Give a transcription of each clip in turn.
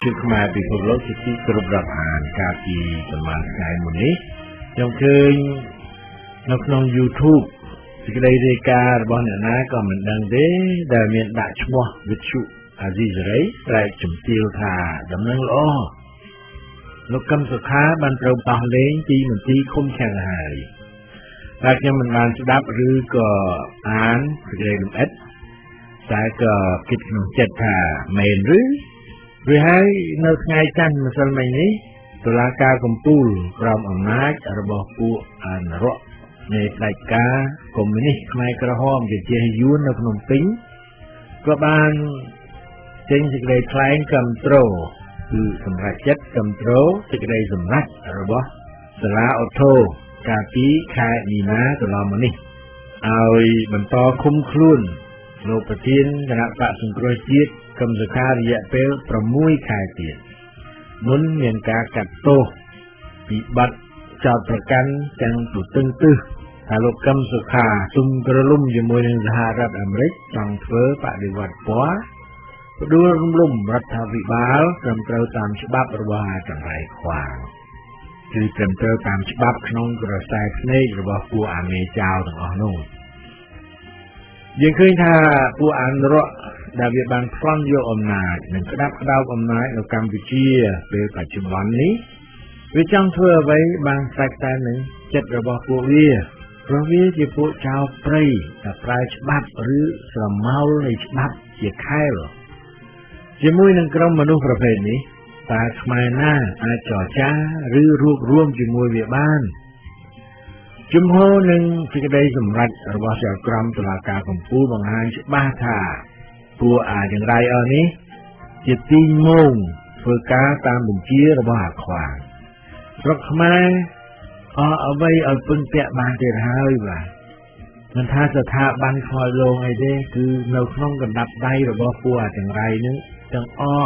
ชุดมาปีพลสิทธิกรุบรับอ่านกาปีประมาณไงมุนี้ยังเคยนกนอง YouTube สิ่งใดในการบอลเนี่ยนะก็เหมือนดังเด้แต่เมียนดัชมัววิชุอาจีจะได้ไรจุ่มตีลธาดำเนินล้อนกกำสุขาบันเติมต่อเลี้ยงตีเหมือนตีคุ้มแข่งหายแต่ยังมันงานสดับหรือก็อ่านสิ่งใดลงเอ็ดแต่ก็คิดขนมเจ็ดธาเมนหรือให้ในไงจันมาสมัยนี้ตุลาการกำปูลพร้อมอำนาจระบบผู้อ่านรอในรายการคอมมิวนิสต์ไม่กระห้อมจะเจียยุนในพนมปิ้งก็บางเจงสิกเลยคล้ายกำโตรคือสำรักจัดกำโตรสิกเลยสำรักระบบสลาออโตกาปีคายมีนาตลอดมานี่เอาบรรทอคุ้มคลุ่นโลกประเทศคณะปะสงเคราะห์จิตกำสคาระยะเปลประมุยคายเตียนมุนเมียนกากัดโตปีบัดจอดประกันจังตุตึงตื้อถ้าโลกกำสคาซุ่มกระลุ่มอยู่มวยในสหรัฐอเมริกจังเฟ้อปะดิวัดปัวดูลุ่มรัฐวิบาลเติมเติมตามฉบับระบาดจังไรควางคือเติมเติมตามฉบับขนมกระแสเนกระบาดปัวอาเมเจ้าต่างอ่อนนุ่งยังเคยถ้าปัวอันรอดาวิบันพร้อมโยอำนาจหนึ่งกระดับกระดาวอำนาจในกัมพูชีเป็นปัจจุบันนี้วิจังเพื่อไว้บางสายตาหนึ่งจัดระบบปัวเวียเพราะวิจิปุชาวปรีกับปลายฉบับหรือสมเมาในฉบับเกี่ยค่ายหรอจะมุ่ยนังกรมมนุษย์ประเภทนี้ตาขมายหน้าอาจอจ้าหรือรวบรวมจมุ่ยเวียบ้านจุมโหหนึ่งที่ได้สำรัดระบบจากกรมตุลาการของผู้บางงานฉบับท่าผู้อาอย่างไรนี้จิตติงงฝึกการตามบุญเชี่ยระบบขวางรักมาเอาไว้เอาปึ้งเตะบานเตะหายว่ามันถ้าสถาบันคอยลงไอ้เด้คือเราคล้องกันดับได้ระบบผู้อาอย่างไรนึกจัง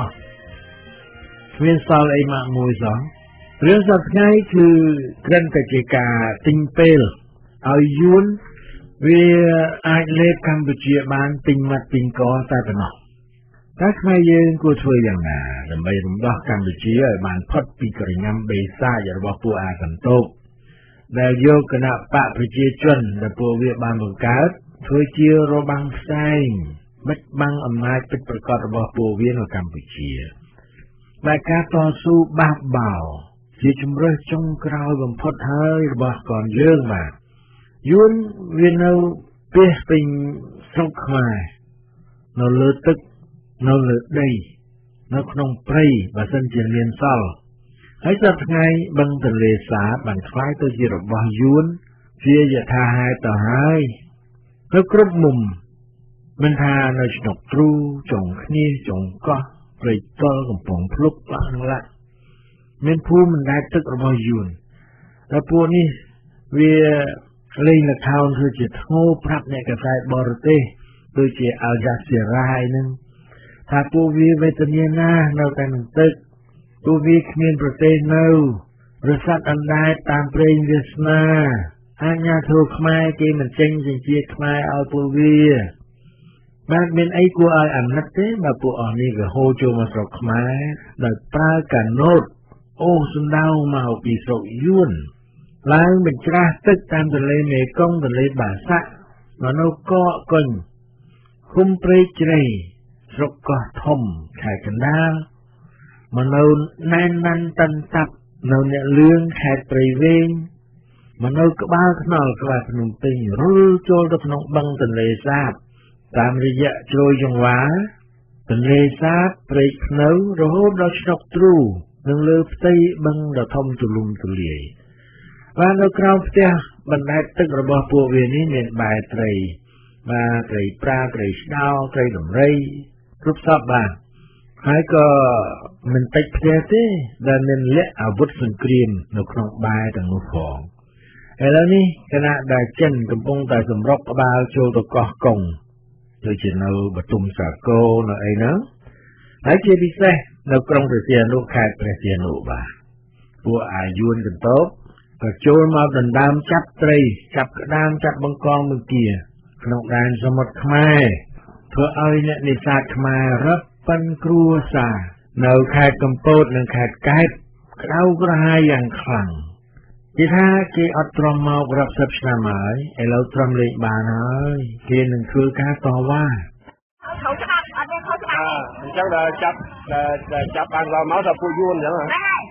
เวียนซอลไอมามวยสองเรื่องสัตว์ง่ายคือเรื่องกติกาติงเปลเอายุนเวียอาเล็กกัมพูชีบ้านติงมัดติงกอใต้ปนอกถ้าใครยืนกูช่วยอย่างน่ะแต่ไม่รู้ว่ากัมพูชีบ้านพอดปีกระงำเบซ่าอย่าบอกผู้อากันโตแต่โยกคณะปะพิจิตรแต่ผู้เวียบ้านบังคับช่วยเชียร์รบังไซบัดบังอำนาจเป็นประกอบระบบผู้เวียนของกัมพูชีแต่การต่อสู้บาปเบาที่จมเรื่องจงกราวบำพดเฮ้ยบอกก่อนเยื่องมายุนเวียนเอาเปี้ยเป็นสุขมาเราเลือตึกเราเลือได้เราขนมปรีบาสันเจียนเลียนเศร้าให้จัดไงบังทะเลสาบันคล้ายตัวจีรบยุนเสียจะทาหายต่อหายแล้วกรุบมุมมันทาในฉนกตรูจงขี้จงก็ปริตอกับผงพลุกลังละเมื่อผู้มันได้ตึกระบายยุนแล้วพวกนี้เวียเล่นละครคือจะโง่พรับในกระสายบอร์เต้โดยจะเอาจากเสียรายนึงถ้าผู้วีเวทเนียนาเราแต่งตึกผู้วีขมิ้นประเทศเราบริษัทอันได้ตามเพลงเวสนาอาญาถูกขมายเกมันเจงจริงจีขมายเอาผู้วีบ้านเป็นไอ้กูเอาอันนัดเต้มาผู้อ่อนนี่ก็โฮโจมาสกขมายโดยปลากันโนดโอ้สุนดาวมาเอาปีศกยุ่นล้างเป็นกระตึกตามทะเลเมกงทะเลบาสะมโนก็กนคุมเปรย์เจรสกก็ทมขายกันดาวมโนแน่นนันตันตับโนเนี่ยเลื่องขายเปรย์เวงมโนก็บ้าขนอลกลายเป็นนุ่มติงรู้โจลกับนกบังทะเลสาบตามระยะโจยจังหวะทะเลสาบเปรย์เนื้อโรบเราชนกตรูนึงเลือบตีบังเราทมตุลุมตุเลียว่าเราคราวเจ้าบรรดาตึกระบบพวกเวนี้เนี่ยบายไตรมาไตรปลาไตรดาวไตรหนุ่มไรรูปทรัพย์บ้างหายก็มันติดเพียเต้ดันเน้นเละอาวุธสงครามนกนกบายต่างนกของแล้วนี่ขณะได้เช่นกำปงแต่สมรบกบาลโจตกอกงโดยเฉพาะบตุมสาโกนไอ้เนาะหายเจพิเศษเรากรงเสียนุขายเสียนุบ่าพวกอายุนกันโต๊ะก็โจรมาดันดามจับไตรจับกระดามจับบังกรมือเกียขนมแดงสมุดขมายเพื่อเอาเนี่ยในศาสตร์ขมายรับปันครัวซาនៅខេត្តកំពតនិងខេត្តកែបក្តៅក្រហាយយ៉ាងខ្លាំងគេថាគេអត់ទ្រាំមករក10ឆ្នាំហើយឥឡូវទ្រាំលេងបានហើយគេនឹងធ្វើការតវ៉ាអញ្ចឹងដល់ចាប់បានដល់មកដល់ពួកយួនអញ្ចឹងហ៎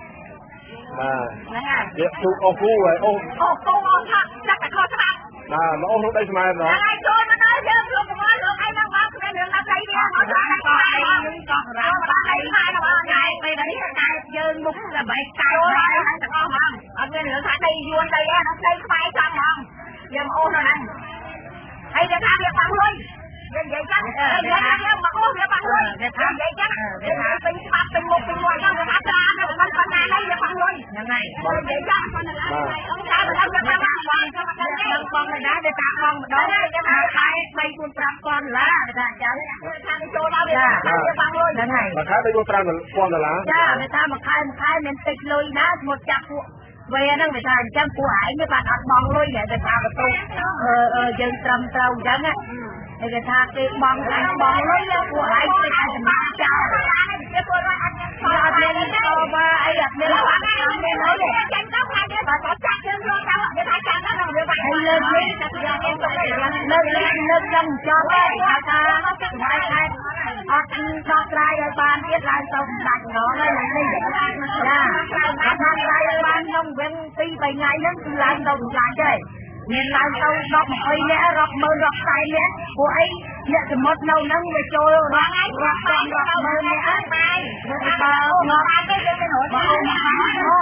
វាទូកអូគូហើយអូគូអត់ថាចាក់តែខុសច្បាប់មកអូនោះដីស្មែម្ដងហើយចូលមកដល់យើងលោកប្រមាណលោកឯងនឹងមកគ្នារឿងណាស្អីនេះមកដល់ឯងក៏រ៉ាំដល់ឯងហើយដល់ឯងពេលនេះតែយើងមុខតែបែកកៅហើយទាំងអស់ហ្មងអត់មានរឿងថាដីយួនដីឯងដល់ដីខ្មែរចាំហ្មងយើងអូនហ្នឹងហើយគេថាវាបាំងលុយយើងនិយាយចឹងយើងមកអូនវាបាំងលុយគេថានិយាយចឹងគេថាពេញច្បាប់ពេញមុខពេញមាត់ចឹងគេថាត្រាទៅប៉ុណ្ណានេះវាបាំងលុយហ្នឹងហើយនិយាយចឹងប៉ុណ្ណាអង្គការបើយើងថាបងបងណាគេថាបងម្ដងគេថាខែ$3,500គេថាអញ្ចឹងថាចូលដល់វាបាំងលុយហ្នឹងហើយមួយខែ$3,500ចាគេថាមួយខែមានតិចលុយណាមកចាប់ពួកវាហ្នឹងគេថាអញ្ចឹងពួកឯងបានអត់បងលុយតែគេថាបន្ទុកយើងត្រឹមត្រូវអញ្ចឹងគេថាគេបងលុយពួកឯងគេថាសម្រាប់ចោលគេពួកអត់មានទៅបើអីអត់មានអត់មានអីចាញ់ទៅខាងគេបើចាក់យើងយកទៅគេថាចាក់ទៅវាបាក់ហើយលើកនេះតែយកគេទៅលើកចាំចោលគេថាថ្ងៃខែអត់ដោះស្រាយឲ្យបានទៀតឡើងទៅដាច់ងហើយឡើងនេះចាអត់ដោះស្រាយឲ្យបានក្នុងវិញ2-3ថ្ងៃហ្នឹងគឺឡើងទៅខ្លាចទេមានឡើងទៅ10-20នាក់រាប់ម៉ឺនរាប់ខ្សែនាក់ពួកអីអ្នកសមុទ្រនៅហ្នឹងវាចូលរាប់ម៉ឺននាក់ហើយបាយបើមកទៅគេទៅរត់ទៅមានទី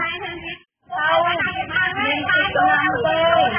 ឆ្នាំទេ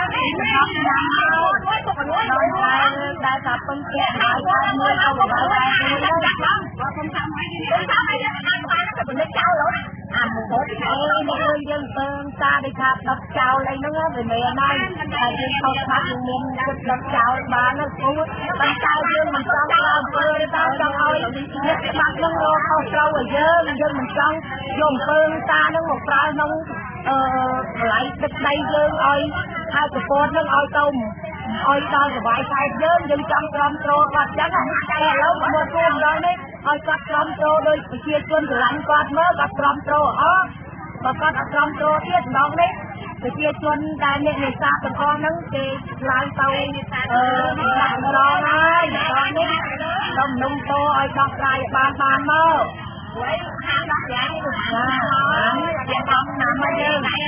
ដែលថាពឹងជាហើយមួយទៅដល់ហើយខ្ញុំចាំឲ្យខ្ញុំទៅចោលអាមកទៅយើងពឹងតាដូចថាដុតចោលអីហ្នឹងវាមែនហើយតែយើងខុសខាត់យើងមានចិត្តដុតចោលបានហ្នឹងគូតែចោលយើងមិនចង់ឡើងពើតែចង់ឲ្យអ្នកច្បាប់ហ្នឹងរកខុសត្រូវឲ្យយើងមិនចង់យកពើតាហ្នឹងមកប្រើក្នុងកន្លែងទឹកដីយើងឲ្យហើយប្រព័ន្ធហ្នឹងឲ្យទៅឲ្យដល់សុវ័យខេត្តយើងចង់ទ្រាំទ្រគាត់ចឹងតែឥឡូវមកជួបដល់នេះឲ្យគាត់ទ្រាំទ្រដោយប្រជាជនស្រឡាញ់គាត់មើលគាត់ទ្រាំទ្រអស់បើគាត់អត់ទ្រាំទ្រទៀតម្ដងនេះប្រជាជនដែលអ្នកនេសាទទាំងអស់ហ្នឹងគេឡើងទៅដាក់ម្ដងហើយម្ដងនេះទៅនំតឲ្យដោះស្រាយបានមកហើយខាងដោះស្រាយទៅជាបងណាមកយើងហើយ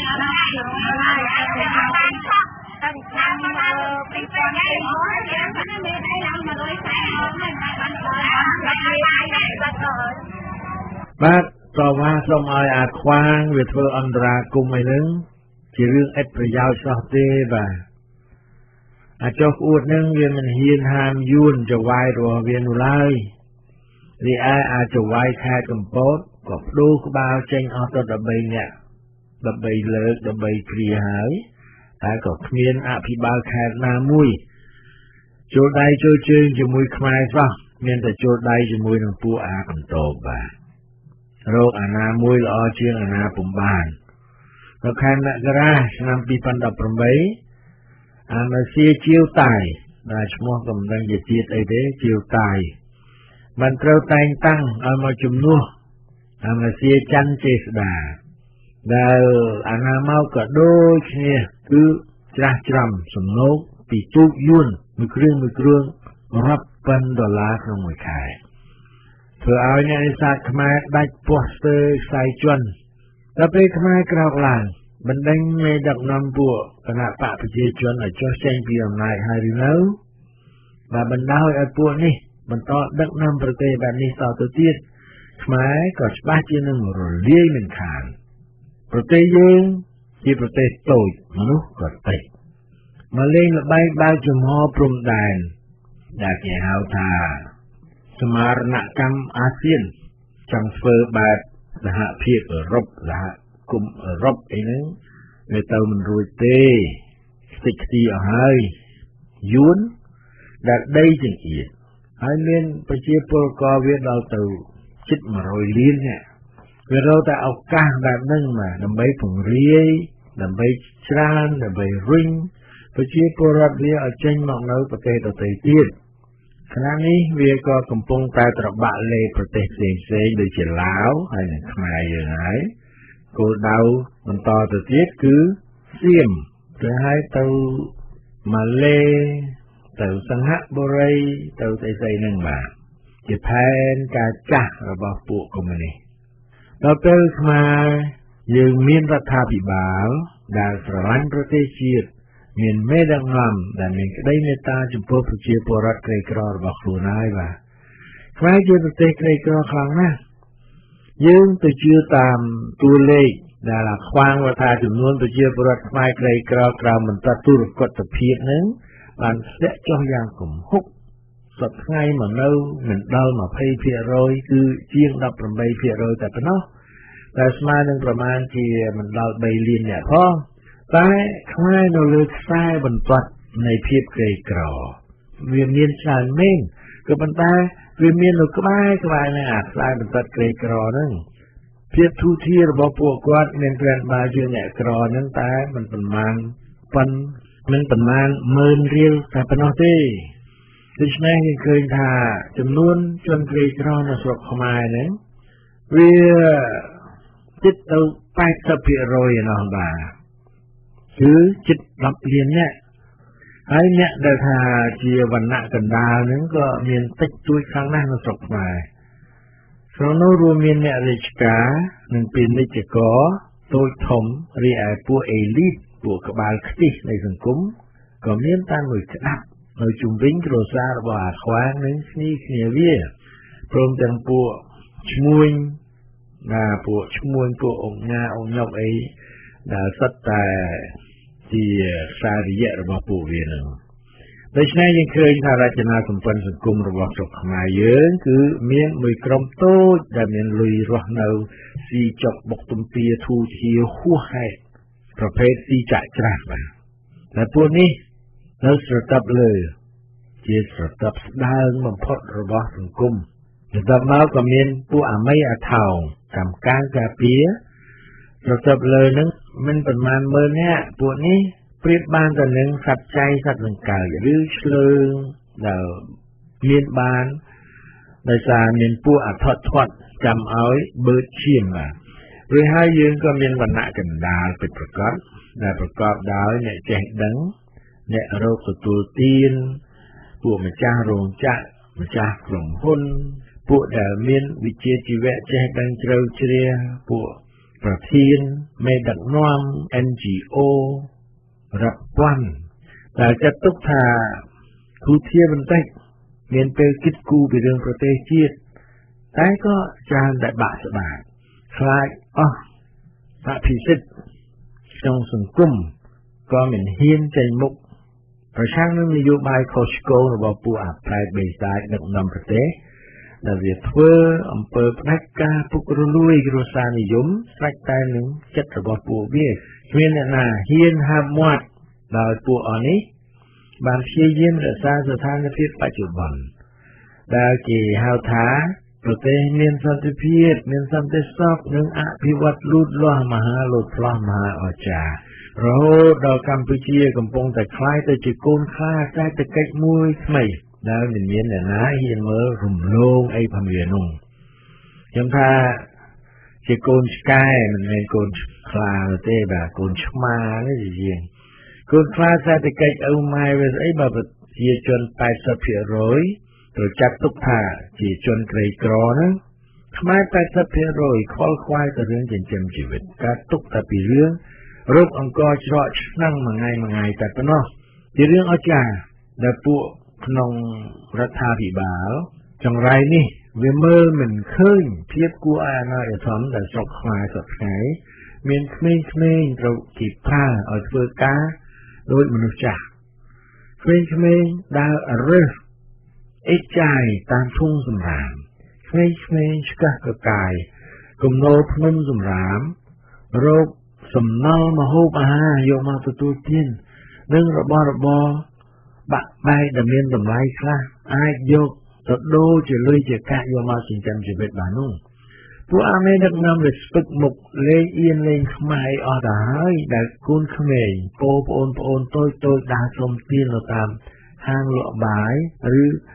បានឆក់តាំងឆ្នាំពីពេលនេះមកយើងមិនមានអីឡើង140ហើយបានបាទតវ៉ាសូមឲ្យអាខ្វាងវាធ្វើអន្តរាគមន៍អីហ្នឹងជារឿងឥតប្រយោជន៍សោះទេបាទអាចុះក្អួតហ្នឹងវាមិនហ៊ានហាមយួនចវាយរបស់វានោះឡើយរីឯអាចវាយខេត្តកំពតក៏បដូរក្បាលចេញអស់ទៅ13នាក់13លើក13គ្រាហើយតែក៏គ្មានអភិបាលខេត្តណាមួយចូលដៃចូលជើងជាមួយខ្មែរសោះមានតែចូលដៃជាមួយនឹងពួកអាកន្តោបបាទរោគអាណាមួយល្អជាងអាណាពុំបាននៅខែមករាឆ្នាំ2018អាមេស៊ីជាវតាយដែលឈ្មោះកំដេញជាជាតិអីទេជាវតាយបានត្រូវតែងតាំងឲ្យមកជំនួសអាមេស៊ីច័ន្ទចេស្តាដែលអាណាមកក៏ដូចគ្នាគឺច្រាស់ច្រាំសំណូកពីទូកយួនមួយគ្រឿងរាប់ពាន់ដុល្លារក្នុងមួយខែធ្វើឲ្យអ្នកនេសាទខ្មែរដាច់ពោះស្ទើរខ្សែជន់ដល់ពេលខ្មែរក្រោកឡើងបណ្ដេញមេដឹកនាំពួកគណៈបកប្រជាជនឲ្យចុះចេញពីអំណាចហើយឬនៅvàបណ្ដោយឲ្យពួកនេះបន្តដឹកនាំប្រទេសបែបនេះតទៅទៀតខ្មែរក៏ច្បាស់ជានឹងរលាយមិនខានប្រទេសយើងជាប្រទេសតូចមនុស្សក៏តិចមកលេងល្បែងបើកចំហព្រំដែនដែលគេហៅថាសមារណកម្មអាស៊ានចង់ធ្វើបែបសហភាពអឺរ៉ុបសហគមន៍អឺរ៉ុបអីហ្នឹងវាទៅមិនរួចទេខ្ទេចខ្ទីអស់ហើយយួនដែលដីចង្អៀតហើយមានប្រជាពលករវាដល់ទៅជិត100លាននាក់វារកតែឱកាសបែបហ្នឹងមកដើម្បីពង្រាយដើម្បីច្រើនដើម្បីរុញប្រជាពលរដ្ឋវាឲ្យចេញមកនៅប្រទេសដទៃទៀតขณะนี้វាក៏កំពុងតែត្របាក់លេប្រទេសផ្សេងៗដូចជាឡាវហើយនិងខ្មែរយើងហើយគោលដៅបន្តទៅទៀតគឺសៀមទៅឲ្យទៅម៉ាឡេទៅសិង្ហបុរីទៅស្អីហ្នឹងបាទជាផែនការចាស់របស់ពួកកុម្មុយនីសដល់ពេលខ្មែរយើងមានរដ្ឋាភិបាលដែលស្រឡាញ់ប្រទេសជាតិមានមេដឹកនាំដែលមានក្តីមេត្តាចំពោះប្រជាពលរដ្ឋក្រីក្ររបស់ខ្លួនហើយបាទខ្មែរជាប្រទេសក្រីក្រខ្លាំងណាស់យើងទៅជឿតាមតួលេខដែលខ្វាងថាចំនួនប្រជាពលរដ្ឋខ្មែរក្រីក្រក្រៅមិនតាទូរគតភាពនឹងបានធ្លាក់ចុះយ៉ាងគំហុកសប្តាហ៍ថ្ងៃមកនៅមិនដល់ 20% គឺជាង 18% តែប៉ុណ្ណោះតែស្មើនឹងប្រមាណជាមិនដល់3លានអ្នកផងតែខ្មែរនៅលើខ្សែបន្ទាត់នៃភាពក្រីក្រវាមានច្រើនមែនក៏ប៉ុន្តែវាមាននៅក្បែរនឹងអាខ្សែបន្ទាត់ក្រីក្រហ្នឹងភាពទូធារបស់ពួកគាត់មានក្រានបាជាអ្នកក្រហ្នឹងតែមិនប្រមាណម៉ឺនរៀលតែប៉ុណ្ណោះទេដូច្នេះយើងឃើញថាចំនួនជនក្រីក្រនៅស្រុកខ្មែរហ្នឹងវាជិតទៅ 80% ឯណោះបាទគឺជិត10លានអ្នកហើយអ្នកដែលថាជាវណ្ណៈកណ្ដាលហ្នឹងក៏មានតិចតួចខ្លាំងណាស់នៅស្រុកខ្មែរក្នុងនោះរួមមានអ្នករាជការនិងពាណិជ្ជករតូចធំរីឯពួកអេលីតពួកក្បាលខ្ទិះនៃសង្គមក៏មានតាមមួយក្តាប់នៅជុំវិញគ្រួសាររបស់អាខ្វាងនិងគ្នាវាព្រមទាំងពួកឈ្មួញពួកអង្គញាអង្គញុកអីដែលសិតតែជាសារិយៈរបស់ពួកវានឹងដូច្នេះយើងឃើញថារចនាសម្ព័ន្ធសង្គមរបស់ស្រុកខ្មែរយើងគឺមានមួយក្រុមតូចដែលមានលុយរស់នៅស៊ីចុកបុកទំពាធូធាហួសហេតុប្រភេទស៊ីចាក់ច្រាស់បាទតែពួកនេះនៅស្រទាប់លើជាស្រទាប់ស្ដើងបំផុតរបស់សង្គមបន្ទាប់មកក៏មានពួកអាមីអាថោងកម្មការការពារស្រទាប់លើនឹងមិនប្រមាណមើលអ្នកពួកនេះប្រៀបបានទៅនឹងសត្វចៃសត្វលង្កើឬឆ្លើងដែលមានបានដោយសារមានពួកអធិធាត់ចាំឲ្យបឺតឈាមបាទរួចហើយយើងក៏មានវណ្ណៈកណ្ដាលពិតប្រាកដដែលប្រកបដោយអ្នកចេះដឹងអ្នករកទទួលទានពួកម្ចាស់រោងចក្រម្ចាស់ក្រុមហ៊ុនពួកដែលមានវិជ្ជាជីវៈចេះដឹងជ្រៅជ្រះពួកប្រធានមេដឹកនាំ NGO រាប់ពាន់ដែលចាត់ទុកថាគូធាបន្តិចមានពេលគិតគូរពីរឿងប្រទេសជាតិតែក៏ច្រើនតែបាក់ស្បាតខ្លាចអស់អភិសិទ្ធក្នុងសង្គមក៏មិនហ៊ានចេញមុខប្រឆាំងនឹងនយោបាយខុសឆ្គងរបស់ពួកអាប្រែតបេសាចដឹកនាំប្រទេសដែលវាធ្វើអំពើផ្ដាច់ការពុករលួយគ្រួសារនិយមស្រេចតែនឹងចិត្តរបស់ពួកវាគ្មានអ្នកណាហ៊ានហាមមាត់ដោយពួកអស់នេះបានព្យាយាមរក្សាស្ថានភាពបច្ចុប្បន្នដែលគេហៅថាប្រទេសមានសន្តិភាពមានសន្តិសុខនិងអភិវឌ្ឍលូតលាស់មហាលោតផ្លោះមហាអស្ចារ្យរហូតដល់កម្ពុជាកំពុងតែคล้ายទៅជាកូនខ្លាសេដ្ឋកិច្ចមួយថ្មីដែលមិនមានអ្នកណាហ៊ានមើលរំលងអីផងវានោះខ្ញុំថាជាកូនឆ្កែមិនមែនកូនខ្លាទេបាទកូនឆ្មាទេជាងកូនខ្លាសេដ្ឋកិច្ចអូម៉ែវាស្អីបើប្រជាជន 80% ត្រូវចាត់ទុកថាជាជនក្រីក្រហ្នឹងខ្មែរ 80% ខ្វល់ខ្វាយទៅរឿងចិញ្ចឹមជីវិតការទុកតែពីរឿងរោគអង្គច្រកឆ្នាំមួយថ្ងៃតែប៉ុណ្ណោះជារឿងអស្ចារ្យដែលពួកក្នុងរដ្ឋាភិបាលចង្រៃនេះវាមើលមិនឃើញភាពគួរឲ្យអាណត្តិធម៌ដែលស្រុកខ្មែរសពថ្ងៃមានក្មេងៗត្រូវគេប្រើឲ្យធ្វើការដោយមនុស្សចាស់ក្មេងៗដើររើសអេចាយតាមធុងសម្រាមក្មេងៗឆ្កឹះកកាយគំនោភ្នំសម្រាមរោគសំណល់មហូបអាហារយកមកទទួលទាននិងរបស់របរបាក់បែកដែលមានតម្លៃខ្លះអាចយកទៅដូរជាលុយជាកាក់យកមកចិញ្ចឹមជីវិតបាននោះពួកអាមេដឹកនាំវាស្ពឹកមុខលេងអៀនលេងខ្មៅអស់ទៅហើយដែលកូនក្មេងប្អូនតូចដើរសុំទាននៅតាមហាងលក់បាយឬ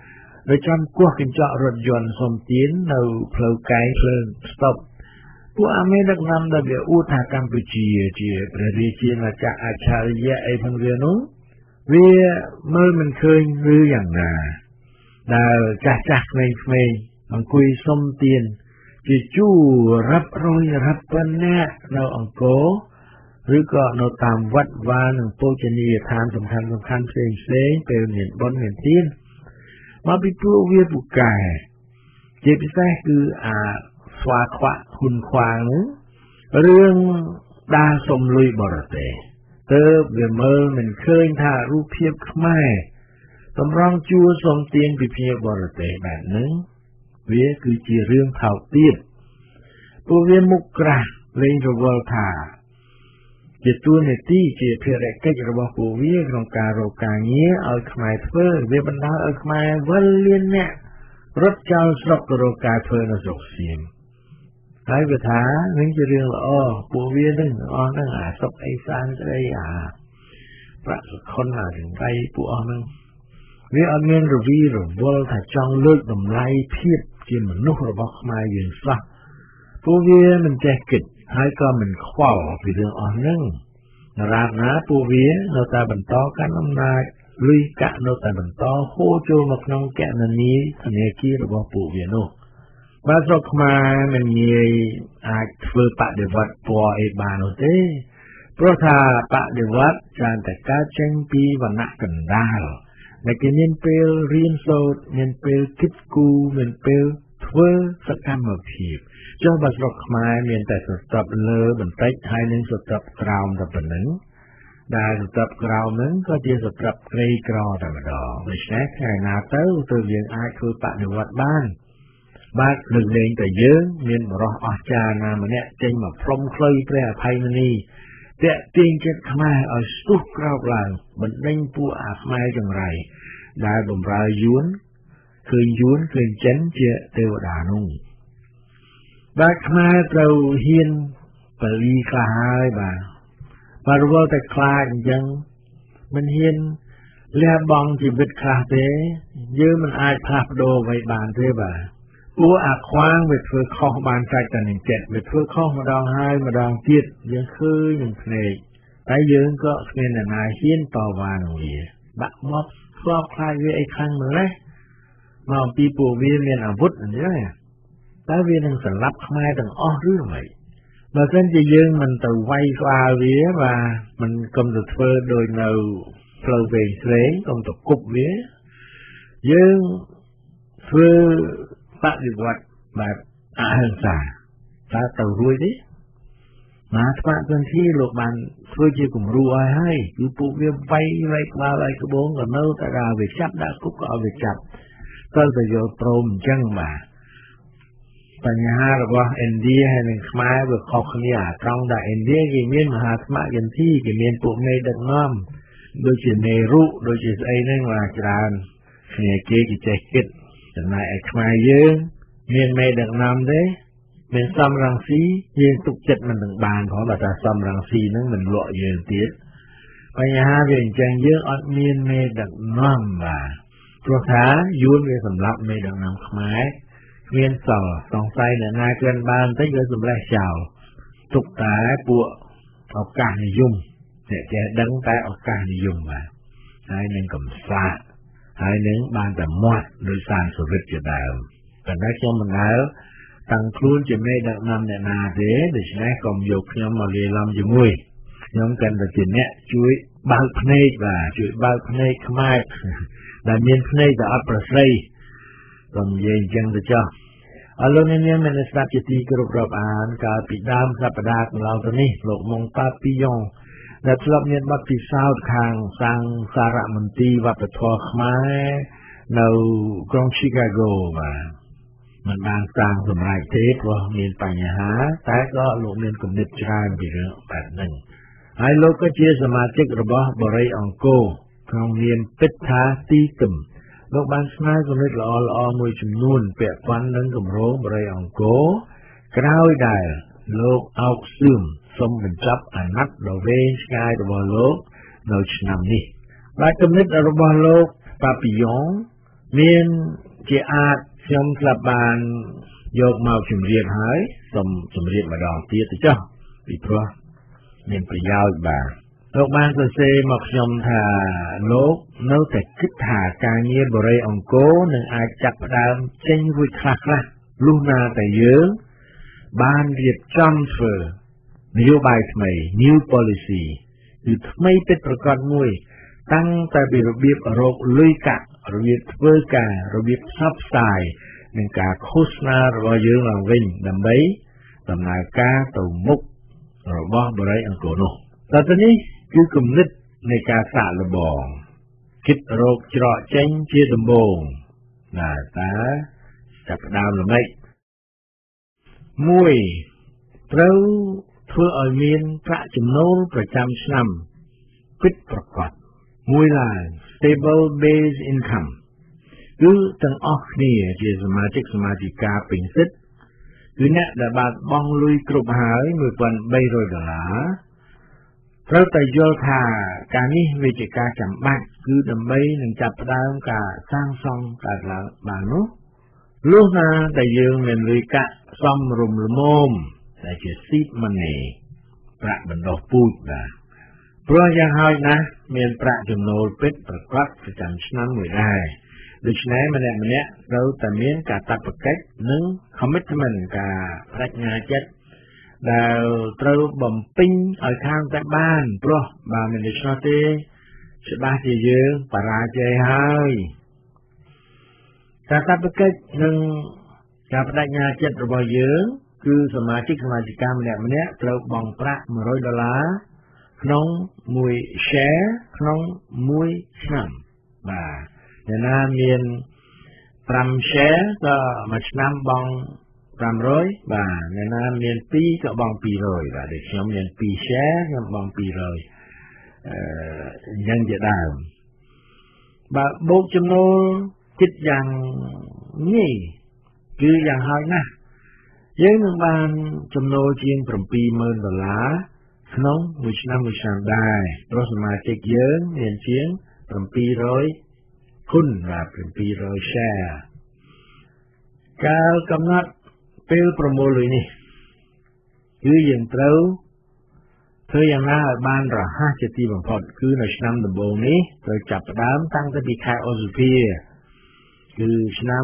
ដោយចាំគោះកញ្ចក់រថយន្តសុំទាននៅផ្លូវកែងភ្លើងស្តុបពួកអាមេដឹកនាំដែលវាអួតថាកម្ពុជាជាព្រះរាជាណាចក្រអច្ឆរិយៈអីផងវានោះវាមើលមិនឃើញឬយ៉ាងណាដែលចាស់ក្មេងៗអង្គុយសុំទានជាជួររាប់រយរាប់ពាន់នាក់នៅអង្គរឬក៏នៅតាមវត្តវាលនិងពោជនីយដ្ឋានសំខាន់ផ្សេងពេលមានបុណ្យមានទានមកពីពួកវាពូកែជាពិសេសគឺអាស្វាខ្វាក់ហ៊ុនខ្វាងរឿងដើរសុំលុយបរទេសទើបវាមើលមិនឃើញថារូបភាពខ្មែរតម្រង់ជួរសុំទានពីភ្ញៀវបរទេសបែបហ្នឹងវាគឺជារឿងថោកទាបពួកវាមុខក្រាស់លេងរវល់ថាជាទួនាទីជាភារកិច្ចរបស់ពួកវាក្នុងការរកការងារឲ្យខ្មែរធ្វើវាបណ្ដាលឲ្យខ្មែរវិលលៀនអ្នករត់ចោលស្រុកទៅរកការធ្វើនៅស្រុកសៀមហើយវាថានឹងជារឿងល្អពួកវានឹងអស់ហ្នឹងអាសុកអេសានស្ដីអាប្រាក់សខុនអាទាំងដៃពួកអស់ហ្នឹងវាអត់មានរវីរវល់ថាចង់លើកតម្លៃភាពជាមនុស្សរបស់ខ្មែរយើងសោះពួកវាមិនចេះគិតហើយក៏មិនខ្វល់ពីរឿងអស់ហ្នឹងរាបណាពួកវានៅតែបន្តកាន់អំណាចលុយកាក់នៅតែបន្តហូរចូលមកក្នុងគណនីធនាគាររបស់ពួកវានោះបាទស្រុកខ្មែរមិនងាយអាចធ្វើបដិវត្តពណ៌អីបាននោះទេព្រោះថាបដិវត្តច្រើនតែកើតចេញពីវណ្ណៈកណ្ដាលដែលគេមានពេលរៀនសូត្រមានពេលគិតគូរមានពេលធ្វើសកម្មភាពចុះបើស្រុកខ្មែរមានតែស្រទាប់លើបន្តិចហើយនឹងស្រទាប់ក្រោមតែប៉ុណ្្នឹងដែលស្រទាប់ក្រោមហ្នឹងក៏ជាស្រទាប់ក្រីក្រតែម្ដងដូច្នេះថ្ងៃណាទៅយើងអាចធ្វើបដិវត្តបានបាទលើកលែងតែយើងមានបរិះអស្ចារ្យណាម្នាក់ចេញមកផ្លុំខ្លុយព្រះអភ័យមនីតាក់ទាញចិត្តខ្មែរឲ្យស្ទុះក្រោកឡើងបណ្ដេញពួកអាខ្មែរចង្រៃដែលបំរើយួនឃើញចិនជាទេវតានោះបាទខ្មែរត្រូវហ៊ានបលីខ្លះហើយបាទរវល់តែខ្លាចអញ្ចឹងមិនហ៊ានលះបង់ជីវិតខ្លះទេយើងមិនអាចផ្លាស់ប្ដូរអ្វីបានទេបាទពួកអាខ្វាងវាធ្វើខុសបានកាច់តែនឹងចិត្តវាធ្វើខុសម្ដងហើយម្ដងទៀតយើងឃើញនឹងភ្នែកតែយើងក៏គ្មានអ្នកណាហ៊ានតវ៉ានឹងវាបាក់មកស្គាល់ខ្លាចវាអីខ្លាំងម្ល៉េះមកពីពួកវាមានអាវុធអញ្ចឹងតែវានឹងសម្លាប់ខ្មែរទាំងអស់ឬមិនបើមិនជាយើងមិនទៅវាយស្វាវាបាទមិនកុំទៅធ្វើដោយនៅផ្លូវវែងស្រេងកុំទៅគប់វាយើងធ្វើបដិវត្តបែបអហិង្សាតើទៅរួចទេណាស្វាក់ទាំងទីលោកបានធ្វើជាគំរូឲ្យហើយគឺពួកវាវាយក្បាលឲ្យក្បូងក៏នៅតែដល់វាចាប់ដាក់គុកក៏ឲ្យវាចាប់ទៅយល់ព្រមអញ្ចឹងបាទបញ្ហារបស់ឥណ្ឌាហើយនិងខ្មែរវាខុសគ្នាអាត្រង់ដែលឥណ្ឌាគេមានមហាថ្មយន្ទីគេមានពួកមេដឹកនាំដូចជានេរុដូចជាស្អីហ្នឹងបាទច្រើនគ្នាគេចេះគិតចំណែកឯខ្មែរយើងមានមេដឹកនាំទេមានសំរងស៊ីយើងទុកចិត្តមិននឹងបានផងបើថាសំរងស៊ីហ្នឹងមិនលក់យើងទៀតបញ្ហាវាអញ្ចឹងយើងអត់មានមេដឹកនាំបាទព្រោះថាយួនវាសម្លាប់មេដឹកនាំខ្មែរមានសល់សង្ស័យអ្នកណាគ្រាន់បានបន្តិចក៏សម្លេះចោលទុកតែពួកឱកាសនិយមអ្នកចេះដឹងតែឱកាសនិយមបាទហើយនឹងកំសាកហើយនឹងបានតែមាត់ដោយសារសវិតជាដើមប៉ុន្តែខ្ញុំមិនដើរតាំងខ្លួនជាមេដឹកនាំអ្នកណាទេដូច្នេះកុំយកខ្ញុំមកលាយឡំជាមួយខ្ញុំកាន់តែជាអ្នកជួយបើកភ្នែកបាទជួយបើកភ្នែកខ្មែរដែលមានភ្នែកតែអត់ប្រស័យក៏និយាយអញ្ចឹងទៅចុះអរលោកអ្នកនាងមានស្ដាប់ជាទីគោរពរាប់អានកាលពីដើមសប្តាហ៍កន្លងទៅនេះលោកម៉ុងប៉ាពីយ៉ុងដែលធ្លាប់មានបទពិសោធន៍ខាងសាងសារមន្ទីរវប្បធម៌ខ្មែរនៅក្រុង Chicago បាទមិនបានសាងសម្រេចទេព្រោះមានបញ្ហាតែក៏លោកមានគំនិតច្រើនពីរឿងបែបហ្នឹងហើយលោកក៏ជាសមាជិករបស់បរិយអង្គរក្នុងនាមពិតថាទីគឹមលោកបានស្នើគំនិតល្អៗមួយចំនួនពាក់ព័ន្ធនឹងគម្រោងបរិយអង្គរក្រោយដែលលោកអោកសឿមសូមបញ្ចប់អាណត្តិដ៏វែងឆ្ងាយរបស់លោកនៅឆ្នាំនេះបាទគំនិតរបស់លោកប៉ាពីយ៉ុងមានជាអាចខ្ញុំស្លាប់បានយកមកជំរាបហើយសូមជំរាបម្ដងទៀតទៅចុះពីព្រោះមានប្រយោជន៍បាទលោកបានសរសេរមកខ្ញុំថាលោកនៅតែគិតថាការងារបរិយាអង្គរនឹងអាចចាប់ផ្ដើមចេញរួចខ្លះលុះណាតែយើងបានរៀបចំធ្វើនយោបាយថ្មី new policy គឺថ្មីពិតប្រាកដមួយតាំងតែពីរបៀបរកលុយកាក់របៀបធ្វើការរបៀបផ្សព្វផ្សាយនិងការឃោសនារបស់យើងឡើងវិញដើម្បីដំណើរការទៅមុខរបស់បរិយាអង្គរនោះតែទៅនេះគឺគំនិតនៃការសាកល្បងគិតរកច្រកចេញជាដំបូងណាតើចាប់ផ្ដើមល្មិច1ត្រូវធ្វើឲ្យមានប្រាក់ចំណូលប្រចាំឆ្នាំពិតប្រាកដមួយឡើង stable base income គឺទាំងអស់គ្នាជាសមាជិកសមាជិកាពេញសិទ្ធិគឺអ្នកដែលបានបង់លុយគ្រប់ហើយ$1,300ត្រូវតែយល់ថាការនេះវាជាការចាំបាច់គឺដើម្បីនឹងចាប់ផ្ដើមការសាងសង់កើតឡើងបាននោះលុះណាតែយើងមានលុយកាក់សមរម្យល្មមដែលជា seed money ប្រាក់បណ្ដុះពូជបាទព្រោះយ៉ាងហោចណាស់មានប្រាក់ចំណូលពិតប្រាកដប្រចាំឆ្នាំមួយដែរដូច្នេះម្នាក់ត្រូវតែមានកាតព្វកិច្ចនិង commitment ការបដិញ្ញាចិត្តដែលត្រូវបំពេញឲ្យខាងតែបានព្រោះបើមិនដូច្នោះទេច្បាស់ជាយើងបរាជ័យហើយកាតព្វកិច្ចនិងការបដិញ្ញាចិត្តរបស់យើងគឺសមាជិកាម្នាក់ត្រូវបង់ប្រាក់$100ក្នុងមួយ share ក្នុងមួយឆ្នាំបាទអ្នកណាមាន5 share ក៏មួយឆ្នាំបង់500បាទអ្នកណាមាន2ក៏បង់200បាទដូចខ្ញុំមាន2 share ខ្ញុំបង់200អញ្ចឹងជាដើមបើបូកចំណូលគិតយ៉ាងងាយគឺយ៉ាងហោចណាស់យើងនឹងបានចំណូលជាង$70,000ក្នុងមួយឆ្នាំដែរព្រោះសមាជិកយើងមានជាង700គុណបាទ700 share កាលកំណត់ពេលប្រមូលលុយនេះគឺយើងត្រូវធ្វើយ៉ាងណាឲ្យបានរហ័សជាទីបំផុតគឺនៅឆ្នាំដំបូងនេះត្រូវចាប់ផ្ដើមតាំងពីខែឧសភាគឺឆ្នាំ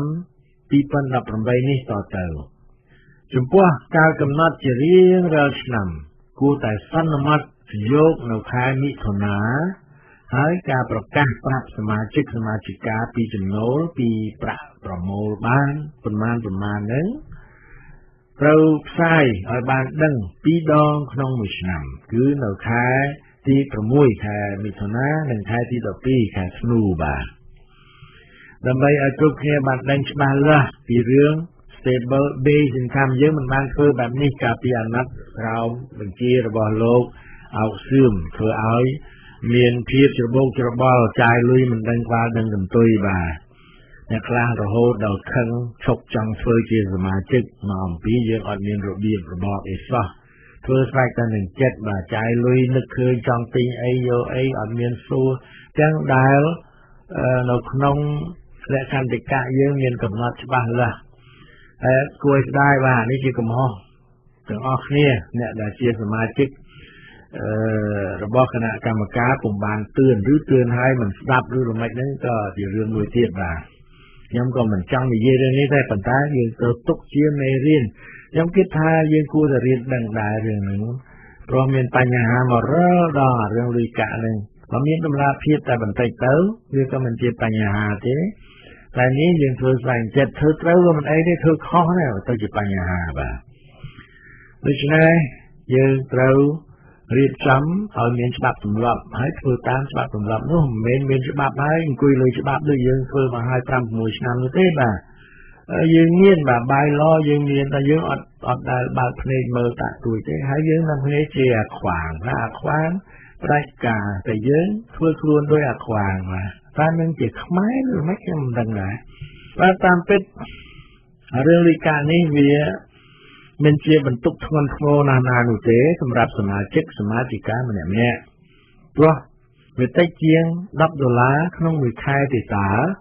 2018នេះតទៅចំពោះការកំណត់ជារៀងរាល់ឆ្នាំគួរតែសន្មត់យកនៅខែមិថុនាហើយការប្រកាសប្រាប់សមាជិកាពីចំណូលពីប្រាក់ប្រមូលបានប្រមាណហ្នឹងត្រូវផ្សាយឲ្យបានដឹង2ដងក្នុងមួយឆ្នាំគឺនៅខែទី6ខែមិថុនានិងខែទី12ខែធ្នូបាទដើម្បីឲ្យគ្រប់គ្នាបានដឹងច្បាស់លាស់ពីរឿង stable base income យើងមិនបានធ្វើបែបនេះកាលពីអាណត្តិក្រោមបញ្ជារបស់លោកអោកសឿមធ្វើឲ្យមានភាពច្របូកច្របល់ចាយលុយមិនដឹងក្បាលដឹងកន្ទុយបាទអ្នកខ្លះរហូតដល់ខឹងឈប់ចង់ធ្វើជាសមាជិកមកអំពីយើងអត់មានរបៀបរបបអីសោះធ្វើស្វែកតែនឹងចិត្តបាទចាយលុយនឹកឃើញចង់ទិញអីយកអីអត់មានសួរទាំងដែលនៅក្នុងលក្ខន្តិកៈយើងមានកំណត់ច្បាស់លាស់គួរស្ដាយបាទនេះជាកំហុសទាំងអស់គ្នាអ្នកដែលជាសមាជិករបស់គណៈកម្មការពុំបានទឿនហើយមិនស្ដាប់ឬល្មិចហ្នឹងក៏ជារឿងមួយទៀតបាទខ្ញុំក៏មិនចង់និយាយរឿងនេះតែប៉ុន្តែយើងត្រូវទុកជាមេរៀនខ្ញុំគិតថាយើងគួរតែរៀនដឹងដែររឿងហ្នឹងព្រោះមានបញ្ហាមកដល់រឿងលុយកាក់ហ្នឹងបើមានតម្លាភាពតែបន្តិចទៅវាក៏មិនជាបញ្ហាទេតែនេះយើងធ្វើស្វែងចិត្តធ្វើត្រូវក៏មិនអីទេធ្វើខុសដែរទៅជាបញ្ហាបាទដូច្នេះយើងត្រូវរៀបចំឲ្យមានច្បាប់ទម្លាប់ហើយធ្វើតាមច្បាប់ទម្លាប់នោះមិនមែនមានច្បាប់ហើយអង្គុយលើច្បាប់ដូចយើងធ្វើមកហើយ5-6ឆ្នាំនោះទេបាទយើងមានបាទបាយឡយើងមានតែយើងអត់ដែលបើកភ្នែកមើលតាក់ទួយទេហើយយើងតាមភ្នែកជាអាខ្វាងផ្ដាច់ការតែយើងធ្វើខ្លួនដោយអាខ្វាងបាទតែនឹងជាខ្មែរឬមិនខ្ញុំមិនដឹងដែរបាទតាមពិតរឿងលិកានេះវាមិនជាបន្ទុកធ្ងន់ធ្ងរណាស់នោះទេសម្រាប់សមាជិកាម្នាក់ព្រោះវាតិចជាង$10ក្នុងមួយខែទេតើ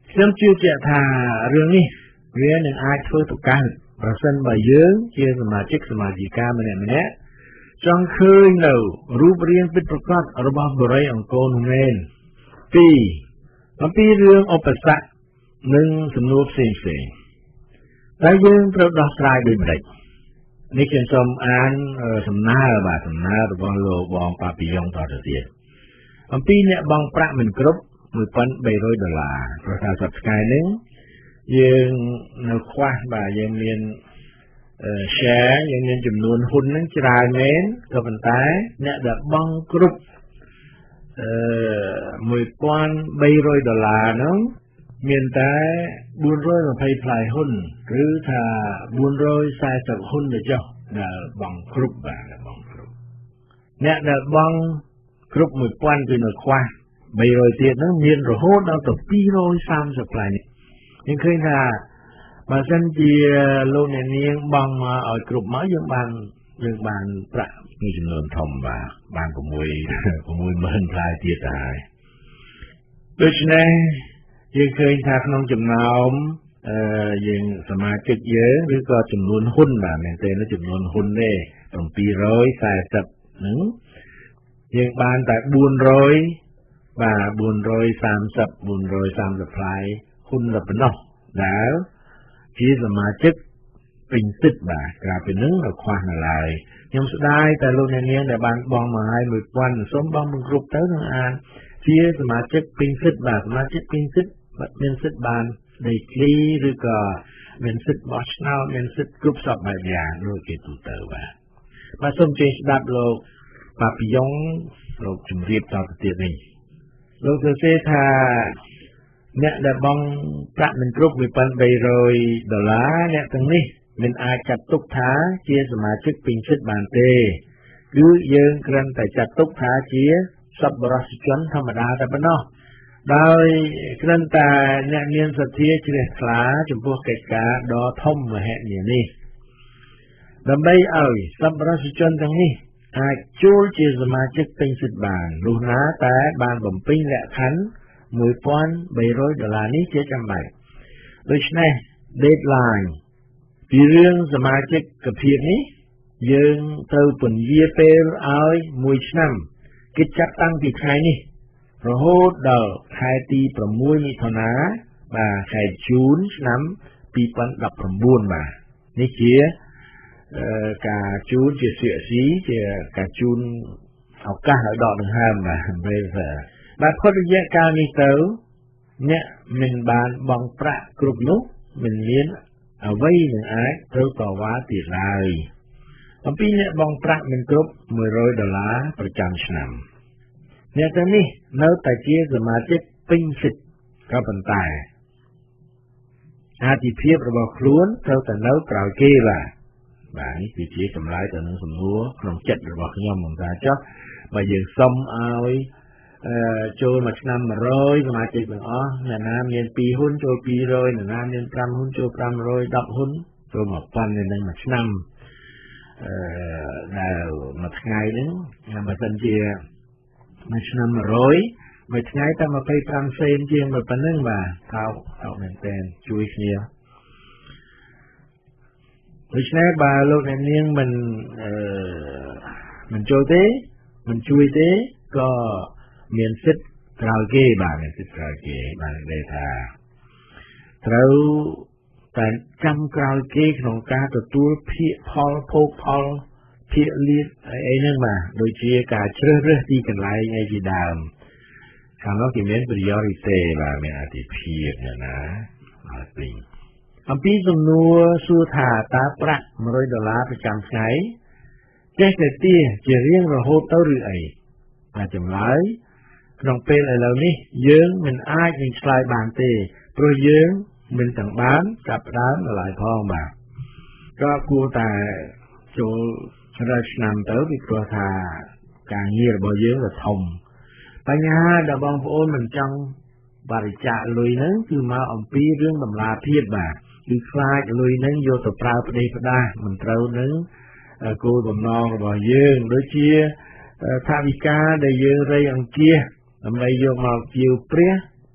ខ្ញុំជឿជាក់ថារឿងនេះវានឹងអាចធ្វើទៅកើតប្រសិនបើយើងជាសមាជិកសមាជិកាម្នាក់ៗចង់ឃើញនៅរូបរាងពិតប្រាកដរបស់បរិយអង្គរនោះមែន 2. អំពីរឿងឧបសគ្គនិងសំណួរផ្សេងៗតែយើងត្រូវដោះស្រាយដូចម្តេចនេះខ្ញុំសូមអានសំណើរបស់លោកបងប៉ាពីយ៉ុងតទៅទៀតអំពីអ្នកបង់ប្រាក់មិនគ្រប់$1,300ព្រោះថាសប្តាហ៍ថ្ងៃនេះយើងនៅខ្វះបាទយើងមាន share យើងមានចំនួនហ៊ុនហ្នឹងច្រើនមែនក៏ប៉ុន្តែអ្នកដែលបង់គ្រប់$1,300ហ្នឹងមានតែ420ផ្លែហ៊ុនឬថា440ហ៊ុនទៅចុះដែលបង់គ្រប់បាទបង់គ្រប់អ្នកដែលបង់គ្រប់1000គឺនៅខ្វះ300ទៀតហ្នឹងមានរហូតដល់ទៅ230ផ្លែនេះយើងឃើញថាបើសិនជាលោកអ្នកនាងបង់មកឲ្យគ្រប់មកយើងបានប្រាក់មួយចំនួនធំបាទបាន60000ផ្លែទៀតទៅហើយដូច្នេះយើងឃើញថាក្នុងចំណោមយើងសមាជិកយើងឬក៏ចំនួនហ៊ុនបាទមែនទេចំនួនហ៊ុនទេ740ហ្នឹងយើងបានតែ400បាទ430ផ្លែហ៊ុនតែប៉ុណ្ណោះដែលជាសមាជិកពេញសិទ្ធិបាទក្រៅពីនឹងនៅខ្វះនៅឡើយខ្ញុំស្ដាយតែលោកអ្នកនាងដែលបានបង់មកឲ្យ1000សូមបង់មិនគ្រប់ទៅនឹងអានជាសមាជិកពេញសិទ្ធិបាទសមាជិកពេញសិទ្ធិមានសិទ្ធិបានដីធ្លីឬក៏មានសិទ្ធិបោះឆ្នោតមានសិទ្ធិគ្រប់សពបែបយ៉ាងដូចគេទូទៅបាទសូមជឿស្ដាប់លោកប៉ាពីយ៉ុងលោកជំរាបតទៅទៀតនេះលោកសរសេរថាអ្នកដែលបង់ប្រាក់មិនគ្រប់$1,300អ្នកទាំងនេះមិនអាចចាត់ទុកថាជាសមាជិកពេញសិទ្ធិបានទេគឺយើងគ្រាន់តែចាត់ទុកថាជាសប្បុរសជនធម្មតាតែប៉ុណ្ណោះដោយគ្រាន់តែអ្នកមានសទ្ធាជ្រះថ្លាចំពោះកិច្ចការដ៏ធំមហិមានេះដើម្បីឲ្យសប្បុរសជនទាំងនេះអាចចូលជាសមាជិកពេញសិទ្ធិបាននោះណាតែបានបំពេញលក្ខខណ្ឌ$1,300នេះជាចាំបាច់ដូច្នេះ deadline ពីរឿងសមាជិកភាពនេះយើងត្រូវពន្យាពេលឲ្យ1ឆ្នាំគិតចាប់តាំងពីថ្ងៃនេះរហូតដល់ខែទី6មិថុនាបាទខែជូនឆ្នាំ2019បាទនេះជាការជូនជាសិស្សជាការជូនឱកាសឲ្យដកដង្ហើមបាទផុតរយៈកាលនេះទៅអ្នកមិនបានបង់ប្រាក់គ្រប់នោះមិនមានអ្វីនឹងអាចត្រូវតវ៉ាទៀតឡើយអំពីអ្នកបង់ប្រាក់មិនគ្រប់$100ប្រចាំឆ្នាំអ្នកទាំងនេះនៅតែជាសមាជិកពេញសិទ្ធិក៏ប៉ុន្តែអាទិភាពរបស់ខ្លួនត្រូវតែនៅក្រៅគេបាទនេះគឺជាចម្លើយទៅនឹងសំណួរក្នុងចិត្តរបស់ខ្ញុំមកថាចុះបើយើងសុំឲ្យចូលមួយឆ្នាំ100សមាជិកទាំងអស់អ្នកណាមាន2ហ៊ុនចូល200អ្នកណាមាន5ហ៊ុនចូល500 10ហ៊ុនចូល1000នៅនឹងមួយឆ្នាំដែលមួយថ្ងៃហ្នឹងបើសិនជាមួយឆ្នាំ100មួយថ្ងៃតែ25សេនជាងប៉ុណ្្នឹងបាទថោកមែនទែនជួយគ្នាដូច្នេះបើលោកអ្នកនាងមិនចូលទេមិនជួយទេក៏មានសិទ្ធិក្រៅគេបាទមានសិទ្ធិក្រៅគេបាទនិយាយថាត្រូវតែចាំក្រៅគេក្នុងការទទួលភាគផលភោគផលភាគលៀបអីហ្នឹងបាទដូចជាការជ្រើសរើសទីកន្លែងអីជាដើមខាងនោះគេមាន priority បាទមានអាទិភាពណាអត់ពេញអំពីសំណួរសួរថាតើប្រាក់$100ប្រចាំថ្ងៃចេះតែទាជារៀងរហូតទៅឬអីបាទចម្លើយក្នុងពេលឥឡូវនេះយើងមិនអាចនឹងឆ្លើយបានទេព្រោះយើងមិនទាំងបានចាប់ផ្ដើមនៅឡើយផងបាទក៏គួរតែចូលរាល់ឆ្នាំទៅពីព្រោះថាការងាររបស់យើងវាធំបញ្ហាដែលបងប្អូនមិនចង់បរិច្ចាគលុយហ្នឹងគឺមកអំពីរឿងតម្លាភាពបាទគឺខ្លាចលុយហ្នឹងយកទៅប្រើផ្ដេសផ្ដាសមិនត្រូវនឹងគោលបំណងរបស់យើងដូចជាថាវិការដែលយើងរៃអង្គាសដើម្បីយកមកជាវព្រះ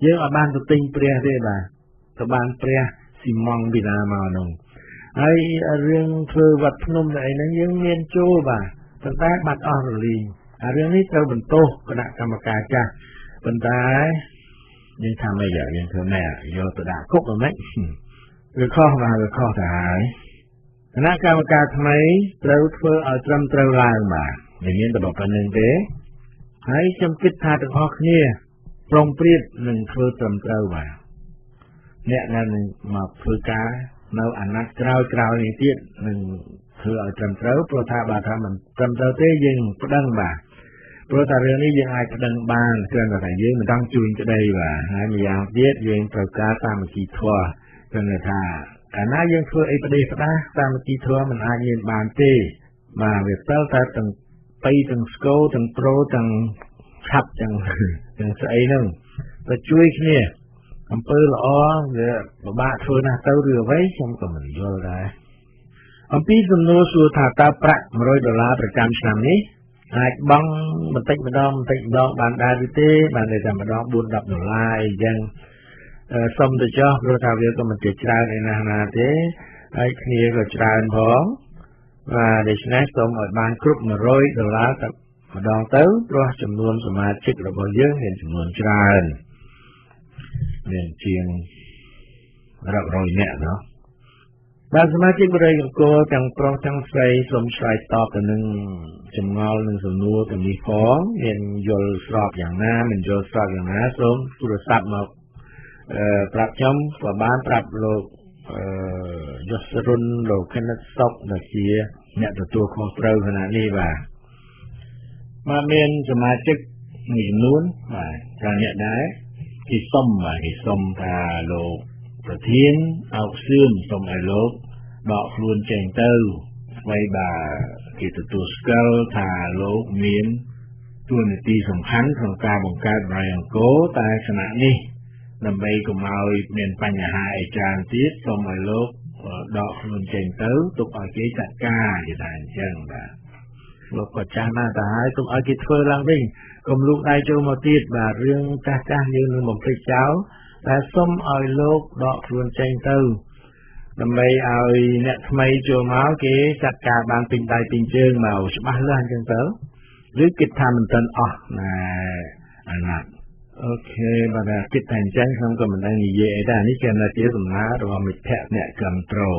យើងឲ្យបានទៅទិញព្រះទេបាទទៅបានព្រះស៊ីម៉ង់ពីណាមកនោះហើយរឿងធ្វើវត្តភ្នំអីហ្នឹងយើងមានចូលបាទប៉ុន្តែបាត់អស់រលីងរឿងនេះត្រូវបន្ទោសគណៈកម្មការចាស់ប៉ុន្តែយើងថាម៉េចយើងធ្វើម៉េចយកទៅដាក់គុកហ្មងវាខុសបាទវាខុសទៅហើយគណៈកម្មការថ្មីត្រូវធ្វើឲ្យត្រឹមត្រូវឡើងបាទមិនមានតែប៉ុណ្្នឹងទេហើយខ្ញុំគិតថាទាំងអស់គ្នាប្រុងប្រៀបនឹងធ្វើត្រឹមត្រូវបាទអ្នកដែលនឹងមកធ្វើការនៅអាណត្តិក្រោយនេះទៀតនឹងធ្វើឲ្យត្រឹមត្រូវព្រោះថាបើថាមិនត្រឹមត្រូវទេយើងប្តឹងបាទព្រោះតែរឿងនេះយើងអាចប្តឹងបានគ្រាន់តែយើងមិនต้องជួញក្តីបាទហើយម្យ៉ាងទៀតយើងត្រូវការសាមគ្គីធម៌គ្រាន់តែថាកាលណាយើងធ្វើអីផ្ដេសផ្ដាសសាមគ្គីធម៌មិនអាចមានបានទេបាទវាទៅតែទាំងបៃទាំងស្គរទាំងប្រូទាំងឆាប់ទាំងស្អីហ្នឹងទៅជួយគ្នាអំពើល្អវាពិបាកធ្វើណាស់ទៅឬអ្វីខ្ញុំក៏មិនយល់ដែរអំពីសំណួរសួរថាតើប្រាក់$100ប្រចាំឆ្នាំនេះអាចបង់បន្តិចម្ដងបានដែរឬទេបានតែម្ដង$4-10អីចឹងសុំទៅចោះព្រោះថាវាក៏មិនជាច្រើនឯណាទេហើយគ្នាក៏ច្រើនផងបាទដូច្នេះសូមឲ្យបានគ្រប់$100តែម្ដងទៅព្រោះចំនួនសមាជិករបស់យើងមានចំនួនច្រើនមានជាងរាប់រយនាក់เนาะបាទសមាជិកបរិយាអង្គរទាំងប្រុសទាំងស្រីសូមឆ្លើយតបទៅនឹងចម្ងល់និងសំណួរទាំងនេះផងមានយល់ស្របយ៉ាងណាមិនយល់ស្របយ៉ាងណាសូមទូរស័ព្ទមកប្រាប់ខ្ញុំក៏បានប្រាប់លោកយុសរុនលោកខនិតសុកដែលជាអ្នកទទួលខុសត្រូវខណៈនេះបាទមានសមាជិកមួយចំនួនបាទច្រើនអ្នកដែរគេសុំថាលោកប្រធានអោកសឿមសូមឲ្យលោកដកខ្លួនចេញទៅស្បីបើគេទទួលស្គាល់ថាលោកមានតួនាទីសំខាន់ក្នុងការបង្កើតបរិយាអង្គរតែខណៈនេះដើម្បីកុំឲ្យមានបញ្ហាអីច្រើនទៀតសូមឲ្យលោកដកខ្លួនចេញទៅទុកឲ្យគេចាត់ការជាតែអញ្ចឹងបាទលោកក៏ចាស់ណាស់ទៅហើយទុកឲ្យគេធ្វើឡើងវិញកុំលូកដៃចូលមកទៀតបាទរឿងចាស់យើងនឹងបំភ្លេចចោលតែសូមឲ្យលោកដកខ្លួនចេញទៅដើម្បីឲ្យអ្នកថ្មីចូលមកគេចាត់ការបានពេញដៃពេញជើងមកច្បាស់លាស់អញ្ចឹងទៅឬគិតថាមិនទាន់អស់ណាអាណត្តិអូខេបាទគិតតែអញ្ចឹងខ្ញុំក៏មិនដឹងនិយាយអីដែរនេះគឺជាសំណើរបស់មិត្តភ័ក្តិអ្នកគ្រប់គ្រង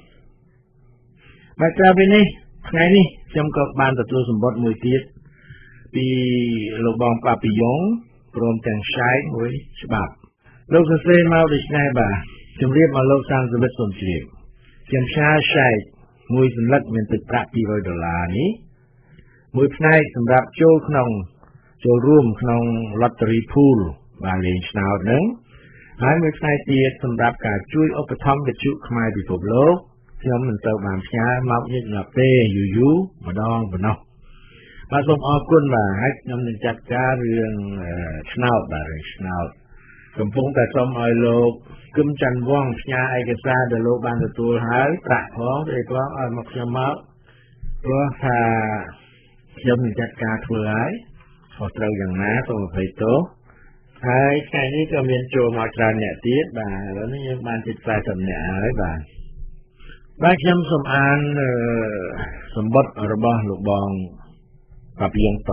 បាទក្រៅពីនេះថ្ងៃនេះខ្ញុំក៏បានទទួលសម្បត្តិមួយទៀតពីលោកបងប៉ាពីយ៉ុងព្រមទាំងឆែកមួយច្បាប់លោកសរសេរមកដូចនេះបាទជំរាបមកលោកសានសវិតសូមជម្រាបខ្ញុំឆែកមួយសន្លឹកមានទឹកប្រាក់$200នេះមួយផ្នែកសម្រាប់ចូលរួមក្នុង lottery pool បាទលេងឆ្នោតហ្នឹងហើយមួយផ្នែកទៀតសម្រាប់ការជួយឧបត្ថម្ភវិទ្យុខ្មែរពិភពលោកខ្ញុំមិនទៅបានផ្ញើមកញឹកញាប់ទេយូរម្ដងប៉ុណ្ណោះបាទសូមអរគុណបាទហើយខ្ញុំនឹងចាត់ការរឿងឆ្នោតបាទរឿងឆ្នោតកំពុងតែសូមឲ្យលោកគឹមច័ន្ទវង្សផ្ញើឯកសារដែលលោកបានទទួលហើយប្រាក់ផងអីផងឲ្យមកខ្ញុំមកព្រោះថាខ្ញុំនឹងចាត់ការធ្វើហើយខុសត្រូវយ៉ាងណាសូមអភ័យទោសហើយថ្ងៃនេះក៏មានចូលមកច្រើនអ្នកទៀតបាទឥឡូវនេះយើងបានជិត40អ្នកហើយបាទខ្ញុំសូមអានសម្បត្តិរបស់លោកបងប៉ាពីយ៉ុងត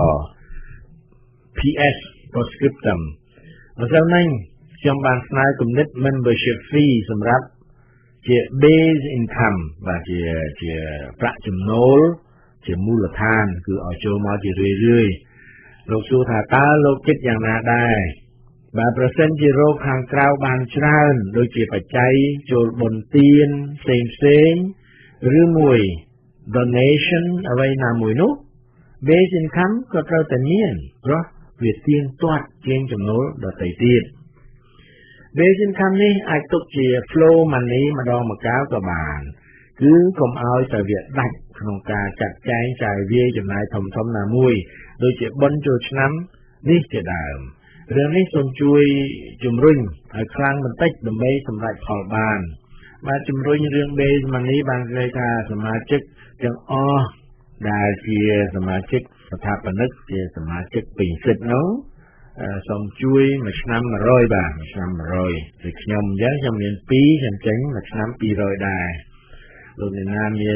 PS Postscriptum ម្សិលមិញខ្ញុំបានស្នើគំនិត membership fee សម្រាប់ជា base income បាទជាប្រាក់ចំណូលជាមូលដ្ឋានគឺឲ្យចូលមកជារឿយលោកសួរថាតើលោកគិតយ៉ាងណាដែរបាទប្រសិនជារោគខាងក្រៅបានច្រើនដូចជាបច្ច័យចូលបុណ្យទានផ្សេងឬមួយ donation អ្វីណាមួយនោះ base income ក៏ត្រូវតែមានព្រោះវាទៀងទាត់ជាងចំណូលដទៃទៀត base income នេះអាចទុកជា flow money ម្ដងម្កាលក៏បានគឺកុំឲ្យតែវាដាច់ក្នុងការចាត់ចែងចាយវាយចំណាយធំណាមួយដូចជាបុណ្យចូលឆ្នាំនេះជាដើមរឿងនេះសូមជួយជំរុញឲ្យខ្លាំងបន្តិចដើម្បីសម្រេចផលបានបាទជំរុញរឿង base money បាននិយាយថាសមាជិកទាំងអស់ដែលជាសមាជិកស្ថាបនិកជាសមាជិកពេញសិទ្ធិនោះសូមជួយមួយឆ្នាំ100បាទមួយឆ្នាំ100ដូចខ្ញុំអញ្ចឹងខ្ញុំមាន2ខ្ញុំចេញមួយឆ្នាំ200ដែរលោកអ្នកណាមាន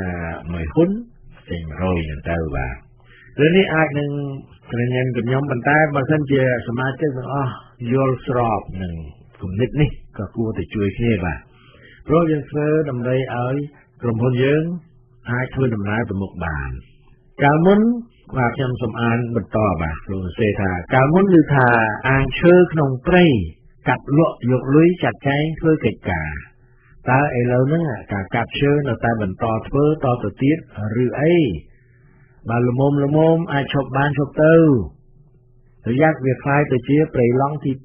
1ហ៊ុនចេញ100ហ្នឹងទៅបាទរឿងនេះអាចនឹងក្រញ៉ាំខ្ញុំប៉ុន្តែបើសិនជាសមាជិកទាំងអស់យល់ស្របនឹងគំនិតនេះក៏គួរតែជួយគ្នាបាទព្រោះយើងធ្វើដើម្បីឲ្យក្រុមហ៊ុនយើងអាចធ្វើដំណើរទៅមុខបានកាលមុនបាទខ្ញុំសូមអានបន្តបាទលោកសរសេរថាកាលមុនគឺថាអាងឈើក្នុងព្រៃកាត់លក់យកលុយចាត់ចែងធ្វើកិច្ចការតើឥឡូវហ្នឹងការកាត់ឈើនៅតែបន្តធ្វើតទៅទៀតឬអីបើល្មមអាចឈប់បានឈប់ទៅរយៈវាคล้ายទៅជាព្រៃឡង់ទី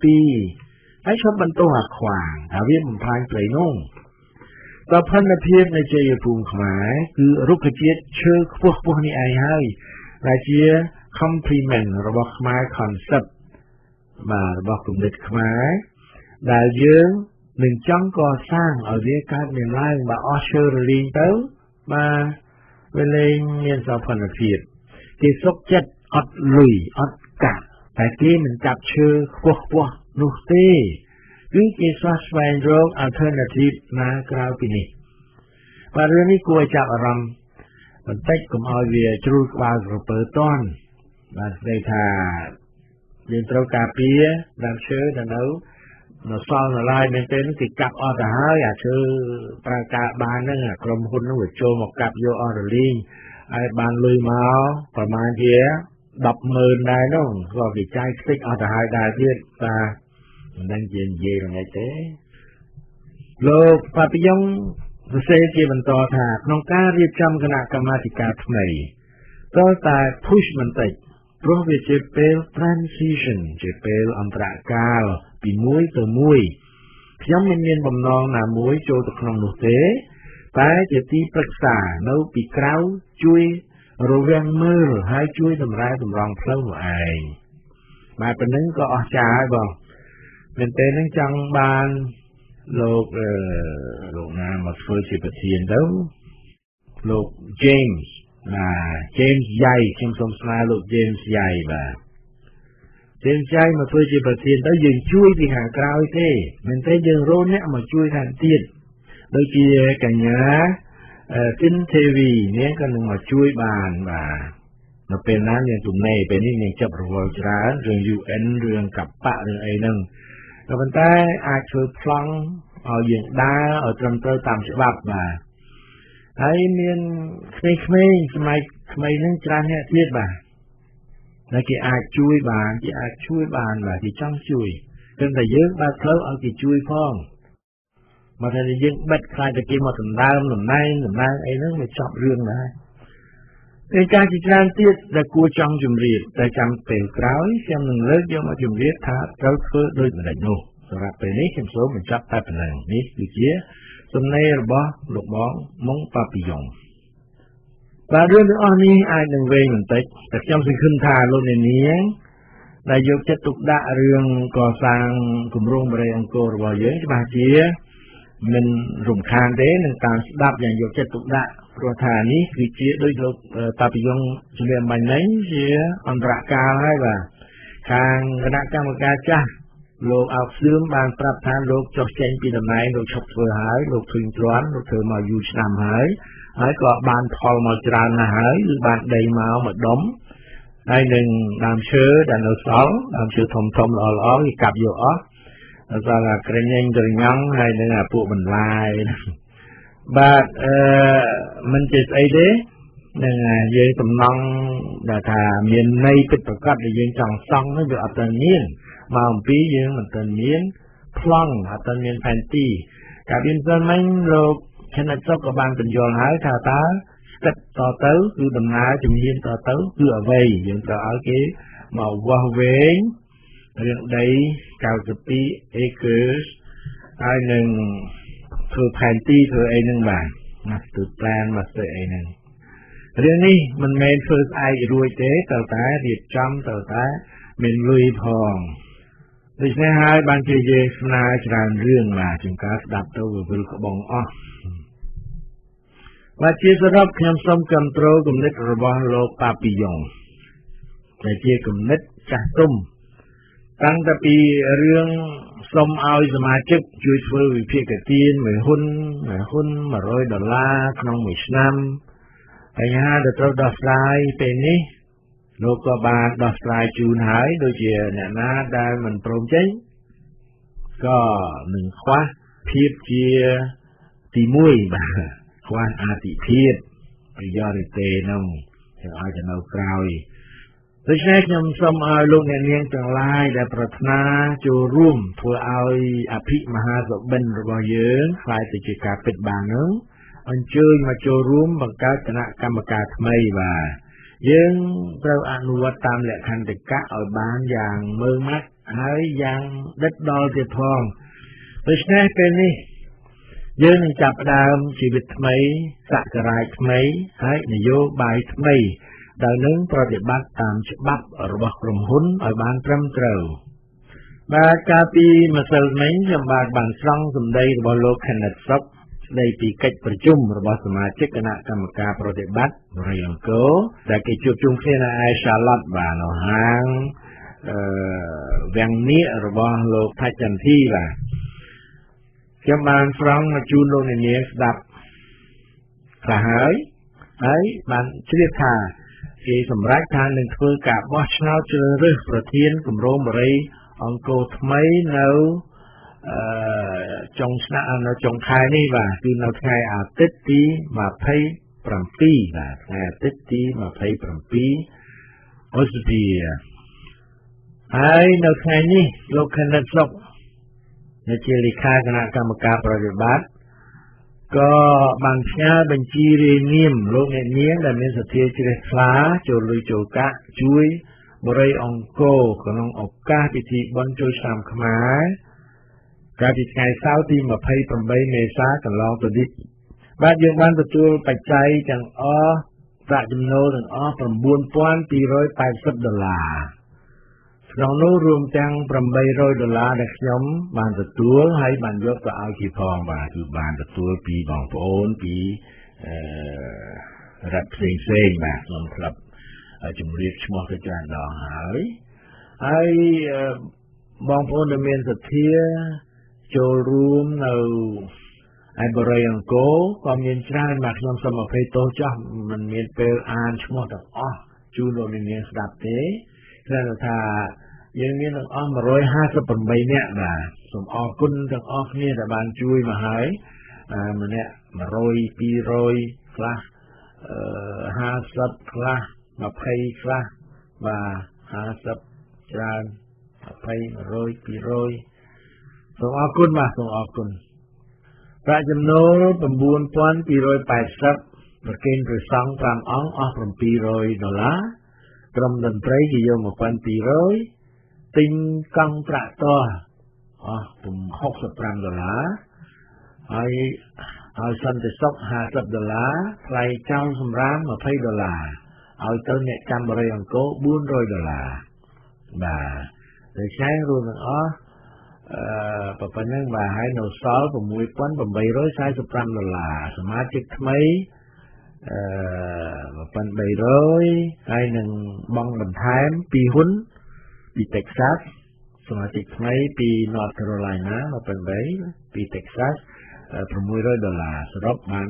2ហើយឈប់បន្តអាខ្វាងហើយវាបំផ្លាញព្រៃនោះប្រភពភាពនៃជ័យភូមិខ្មែរគឺរុក្ខជាតិឈើខ្ពស់នេះឯងហើយដែលជា complement របស់ខ្មែរ concept បាទរបស់គំនិតខ្មែរដែលយើងនឹងចង់កសាងឲ្យវាកើតមានឡើងបើអស់ឈើរលីងទៅបាទវាលែងមានសោភ័ណភាពគេសុខចិត្តអត់លុយអត់កាក់តែគេមិនកាប់ឈើខ្ពស់នោះទេគឺគេស្វែងរក alternative ណាក្រៅពីនេះបាទរឿងនេះគួរឲ្យចាប់អារម្មណ៍បន្តិចកុំឲ្យវាជ្រុលក្បាលក្រពើតន់បាទស្ដីថាយើងត្រូវការពារដើមឈើដែលនៅសល់នៅឡើយមែនទេគេកាប់អស់ទៅហើយអាឈើប្រើការបានហ្នឹងក្រុមហ៊ុនហ្នឹងវាចូលមកកាប់យកអស់រលីងហើយបានលុយមកប្រហែលជា100000ដែរនោះក៏គេចាយខ្ទេចអស់ទៅហើយដែរទៀតបាទមិនដឹងជានិយាយយ៉ាងម៉េចទេលោកប៉ាពីយ៉ុងសរសេរជាបន្តថាក្នុងការរៀបចំគណៈកម្មាធិការថ្មីត្រូវតែ push បន្តិចព្រោះវាជាពេល transition ជាពេលអន្តរកាលពីមួយទៅមួយខ្ញុំមិនមានបំណងណាមួយចូលទៅក្នុងនោះទេតែជាទីប្រឹក្សានៅពីក្រៅជួយរវាងមើលហើយជួយតម្រែតម្រង់ផ្លូវនោះឯងបាទប៉ុណ្្នឹងក៏អស្ចារ្យហើយបងមែនទេនឹងចង់បានលោកណាមកធ្វើជាប្រធានទៅលោក James James យ៉ៃខ្ញុំសូមស្នើលោក James យ៉ៃបាទ James យ៉ៃមកធ្វើជាប្រធានទៅយើងជួយពីខាងក្រៅទេមែនទេយើងរកអ្នកមកជួយខាងទៀតដូចជាកញ្ញាទីនទេវីនេះក៏នឹងមកជួយបានបាទនៅពេលណាយើងទំនេរពេលនេះយើងចាប់រវល់ច្រើនរឿង UN រឿងកបៈរឿងអីហ្នឹងក៏ប៉ុន្តែអាចធ្វើប្លង់ឲ្យយើងដើរឲ្យត្រឹមត្រូវតាមច្បាប់បាទហើយមានក្មេងៗសម័យថ្មីហ្នឹងច្រើនអ្នកទៀតបាទដែលគេអាចជួយបានបាទគេចង់ជួយព្រមតែយើងបើកផ្លូវឲ្យគេជួយផងមកតែយើងបិទខ្លាចតែគេមកដណ្ដើមតំណែងអីហ្នឹងវាចប់រឿងដែរពេលការជាច្រើនទៀតដែលគួរចង់ជម្រាបតែចាំពេលក្រោយខ្ញុំនឹងលើកយកមកជម្រាបថាត្រូវធ្វើដូចម្តេចនោះសម្រាប់ពេលនេះខ្ញុំសូមបញ្ចប់តែប៉ុណ្ណឹងនេះគឺជាសំណេររបស់លោកបងម៉ុងប៉ាពីយ៉ុងបាទរឿងទាំងអស់នេះអាចនឹងវែងបន្តិចតែខ្ញុំសង្ឃឹមថាលោកអ្នកនាងដែលយកចិត្តទុកដាក់រឿងកសាងគម្រោងបរិយាអង្គររបស់យើងច្បាស់ជាមិនរំខានទេនឹងតាមស្ដាប់យ៉ាងយកចិត្តទុកដាក់ព្រោះថានេះគឺជាដូចលោកតាពីយ៉ុងជំរាបមិញហ្នឹងជាអន្តរកាលហើយបាទខាងគណៈកម្មការចាស់លោកអោកសឿមបានប្រាប់ថាលោកចុះចេញពីតំណែងលោកឈប់ធ្វើហើយលោកឃើញទ្រាំលោកធ្វើមកយូរឆ្នាំហើយក៏បានផលមកច្រើនណាស់ហើយគឺបានដីមកមួយដុំហើយនឹងដើមឈើដែលនៅសល់ដើមឈើធំល្អគេកាប់យកអស់ដល់តែក្រញ៉េងក្រញ៉ង់ហើយនឹងពួកបន្លាយបាទមិនចេះស្អីទេនឹងយើងសំណង់ដែលថាមានន័យពិតប្រាកដដែលយើងចង់សង់នោះវាអត់ទាន់មានមកអំពីយើងមិនទាន់មានប្លង់អត់ទាន់មានផែនទីកាលពីសិនមិញលោកឆានសុកក៏បានបញ្យល់ហើយថាតើស្ទឹកតទៅគឺដំណើរជំនាញតទៅគឺអ្វីយើងត្រូវឲ្យគេមកវាស់វែងរឿងដី92 acres ហើយនឹងធ្វើផែនទីធ្វើអីហ្នឹងបាទ master plan master អីហ្នឹងរឿងនេះមិនមែនធ្វើស្អែករួចទេត្រូវតែរៀបចំត្រូវតែមានលុយផងដូច្នេះហើយបានជាយើងស្នើច្រើនរឿងបាទជាងការស្ដាប់ទៅវិលក្បងអស់បាទជាសរុបខ្ញុំសូមគ្រប់គ្រងគំនិតរបស់លោកប៉ាពីយ៉ុងដែលជាគំនិតចាស់ទុំតាំងតែពីរឿងសុំឲ្យសមាជិកជួយធ្វើវិភាគទានមួយហ៊ុន$100ក្នុងមួយឆ្នាំបញ្ហាដែលត្រូវដោះស្រាយពេលនេះលោកក៏បានដោះស្រាយជូនហើយដូចជាអ្នកណាដែលមិនព្រមចេញក៏នឹងខ្វះភាពជាទី1បាទខ្វះអាទិភាព priority នោះយើងឲ្យទៅនៅក្រោយដូច្នេះខ្ញុំសូមឲ្យលោកអ្នកនាងទាំងឡាយដែលប្រាថ្នាចូលរួមធ្វើឲ្យអភិមហាសុបិនរបស់យើងខ្លាយទៅជាការពិតបាននោះអញ្ជើញមកចូលរួមបង្កើតគណៈកម្មការថ្មីបាទយើងត្រូវអនុវត្តតាមលក្ខន្តិកៈឲ្យបានយ៉ាងម៉ឺងម៉ាត់ហើយយ៉ាងដិតដល់ទៀតផងដូច្នេះពេលនេះយើងនឹងចាប់ផ្ដើមជីវិតថ្មីសក្ការៈថ្មីហើយនយោបាយថ្មីដែលនឹងប្រតិបត្តិតាមច្បាប់របស់ក្រុមហ៊ុនឲ្យបានត្រឹមត្រូវបាទកាលពីម្សិលមិញខ្ញុំបានស្រង់សម្ដីរបស់លោក Kenneth Sok ស្ដីពីកិច្ចប្រជុំរបស់សមាជិកគណៈកម្មការប្រតិបត្តិបរិយាអង្គរដែលគេជួបជុំគ្នានៅឯ Charlotte បាទនៅហាងវាំងនៀករបស់លោកថៃចន្ទធីបាទខ្ញុំបានស្រង់មកជូនលោកអ្នកនាងស្ដាប់ខ្លះហើយបានជ្រាបថាគេសម្រេចថានឹងធ្វើការបោះឆ្នោតជ្រើសរើសប្រធានគម្រោងបរិយាអង្គរថ្មីនៅចុងខែនេះបាទគឺនៅថ្ងៃអាទិត្យទី27បាទថ្ងៃអាទិត្យទី27ឧសភាហើយនៅថ្ងៃនេះលោក Kenneth Sok ជាលេខាគណៈកម្មការប្រតិបត្តិក៏បានផ្ញើបញ្ជីរាយនាមលោកអ្នកនាងដែលមានសទ្ធាជ្រះថ្លាចូលលុយចូលកាក់ជួយបរិយាអង្គរក្នុងឱកាសពិធីបុណ្យចូលឆ្នាំខ្មែរកាលពីថ្ងៃសៅរ៍ទី28មេសាកន្លងទៅនេះបាទយើងបានទទួលបច្ច័យទាំងអស់ប្រាក់ចំណូលទាំងអស់$9280ក្នុងនោះរួមទាំង$800ដែលខ្ញុំបានទទួលហើយបានយកទៅឲ្យគេផងបាទគឺបានទទួលពីបងប្អូនពីរដ្ឋផ្សេងបាទខ្ញុំធ្លាប់ជំរាបឈ្មោះទៅច្រើនដងហើយបងប្អូនដែលមានសទ្ធាចូលរួមនៅឯបរិយាអង្គរក៏មានច្រើនបាទខ្ញុំសូមអភ័យទោសចោះមិនមានពេលអានឈ្មោះទាំងអស់ជូនលោកអ្នកនាងស្ដាប់ទេគ្រាន់តែថាយើងមានទាំងអស់158នាក់បាទសូមអរគុណទាំងអស់គ្នាដែលបានជួយមកហើយម្នាក់100 200ខ្លះ50ខ្លះ20ខ្លះបាទ50ច្រើន20 100 200សូមអរគុណបាទសូមអរគុណប្រាក់ចំណូល$9280ប្រគេនព្រះសង្ឃ5អង្គអស់$700ក្រុមតន្ត្រីគេយក$1200ទិញកង់ត្រាក់ទ័រអស់$65ហើយសន្តិសុខ$50ថ្លៃចោលសម្រាម$20ឲ្យទៅអ្នកចាំបរិយាអង្គរ$400បាទដូច្នេះរួមទាំងអស់ប៉ុណ្ណឹងបាទហើយនៅសល់$6845សមាជិកថ្មី$1300ហើយនឹងបង់បន្ថែម2ហ៊ុនពី Texas សមាជិកថ្មីពី North Carolina 18ពី Texas $600សរុបបាន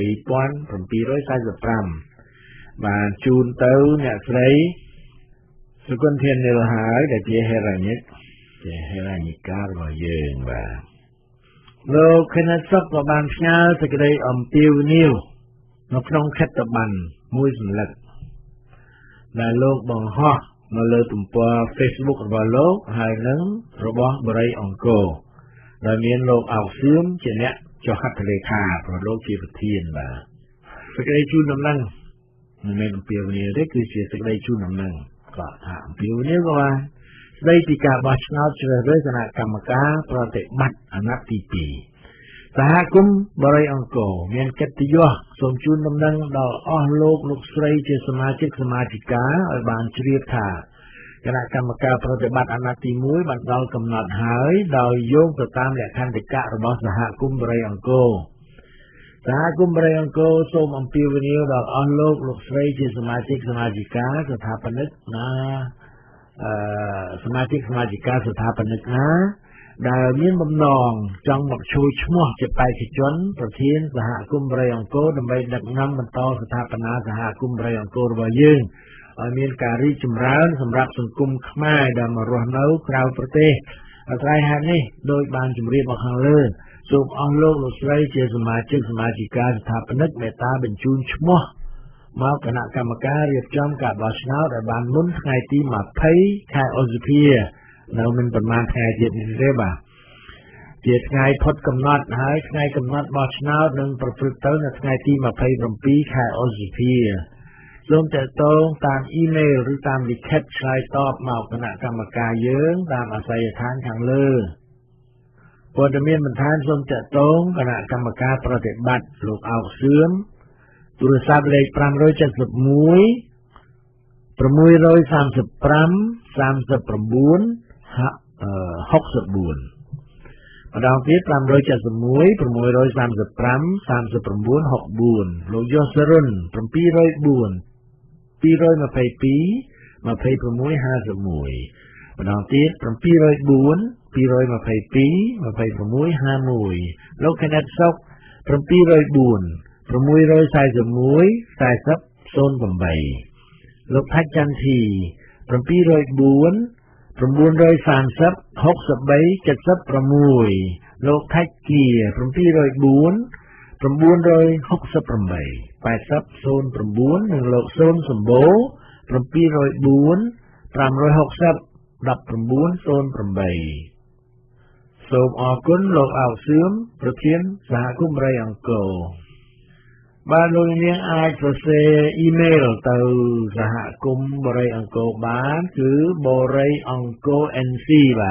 $8745បានជូនទៅអ្នកស្រីសុគន្ធធាននិលហើយដែលជាហេរ៉ាញិការបស់យើងបាទលោក Kenneth Sok ក៏បានផ្ញើសេចក្តីអំពាវនាវនៅក្នុងខិត្តប័ណ្ណមួយសន្លឹកដែលលោកបង្ហោះនៅលើទំព័រ Facebook របស់លោកហើយនឹងរបស់បរិយាអង្គរដែលមានលោកអោកសឿមជាអ្នកចុះហត្ថលេខាព្រោះលោកជាប្រធានបាទសេចក្តីជូនដំណឹងមិនមែនអំពាវនាវទេគឺជាសេចក្តីជូនដំណឹងក៏ថាអំពាវនាវក៏បានស្ដីពីការបោះឆ្នោតជ្រើសរើសគណៈកម្មការប្រតិបត្តិអាណត្តិទី2សហគមន៍បរិយាអង្គរមានកិត្តិយសសូមជូនដំណឹងដល់អស់លោកស្រីជាសមាជិកសមាជិកាឲ្យបានជ្រាបថាគណៈកម្មការប្រតិបត្តិអាណត្តិទី1បានដល់កំណត់ហើយដោយយោងទៅតាមលក្ខន្តិកៈរបស់សហគមន៍បរិយាអង្គរសហគមន៍បរិយាអង្គរសូមអំពាវនាវដល់អស់លោកស្រីជាសមាជិកសមាជិកាស្ថាបនិកណាសមាជិកសមាជិកាស្ថាបនិកណាដែលមានបំណងចង់មកជួយឈ្មោះជាបេក្ខជនប្រធានសហគមន៍បរិយអង្គរដើម្បីដឹកនាំបន្តស្ថាបនាសហគមន៍បរិយអង្គររបស់យើងឲ្យមានការរីកចម្រើនសម្រាប់សង្គមខ្មែរដែលមករស់នៅក្រៅប្រទេសអាស្រ័យហេតុនេះដោយបានជម្រាបមកខាងលើសូមអស់លោកលោកស្រីជាសមាជិកសមាជិកាស្ថាបនិកមេត្តាបញ្ជូនឈ្មោះមកគណៈកម្មការរៀបចំការបោះឆ្នោតឲ្យបានមុនថ្ងៃទី20ខែឧសភានៅមិនប្រមាណថ្ងៃទៀតនេះទេបាទជាថ្ងៃផុតកំណត់ហើយថ្ងៃកំណត់បោះឆ្នោតនឹងប្រព្រឹត្តទៅនៅថ្ងៃទី27ខែឧសភាសូមតាក់ទងតាមអ៊ីមែលឬតាមលិខិតឆ្លើយតបមកគណៈកម្មការយើងតាមអាស័យដ្ឋានខាងលើព័ត៌មានបន្ថែមសូមតាក់ទងគណៈកម្មការប្រតិបត្តិលោកអោកសឿមទូរស័ព្ទលេខ571 635 39 64ម្ដងទៀត571 635 39 64លោកយសរុន704 222 2651ម្ដងទៀត704 222 2651លោកខេណិតសុក704 641 4008លោកថាច់ចន្ទធី704 930 63 76លោកថាច់គៀ704 968 8009និងលោកសូនសម្បូរ704 560 1908សូមអរគុណលោកអោកសឿមប្រធានសហគមន៍បរិយអង្គរបាទលោកនាងអាចសរសេរអ៊ីមែលទៅសហគមន៍បរិយអង្គរបានគឺបរិយអង្គរ NC បាទ